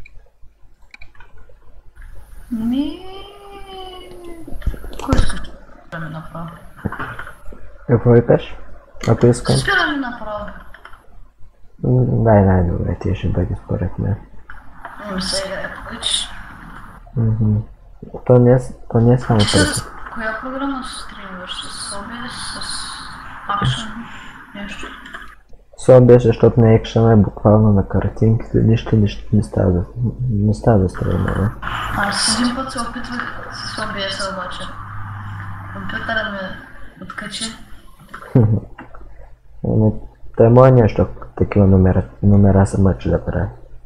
Кой иска да ми направо? Какво викаш? Ако искам? Спира ми направо. Дай най-добре, ти ще бъде според мен. Сега я покачиш. То не е само преди. Коя програма се стримваш? С OBS, с Action, нещо? С OBS, защото на екшена е буквално на картинките, нищо не става да стримва. Аз един път се опитвах с OBS обаче. Компютъра ме откачи. Той мое нещо, такива номера се мъчи да прави.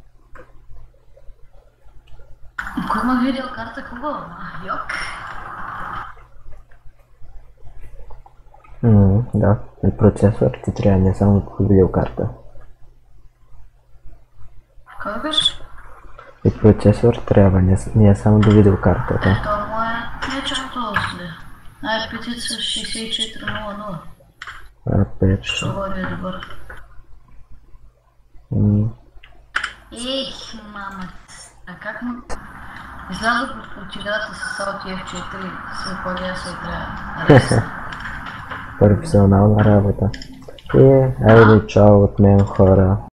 Ако има видеокарта, хубаво, йок. Да, и процесор ти трябва, не само по видеокарта. Как беше? И процесор трябва, не е само до видеокартата. То му не чак толкова зле. i5 с 6400. А5. Що горе е добър. Ех, мама. А как му... Излязох от играта с Alt F4, се пълня се играе. Професионална работа. И айде чао от мен, хора.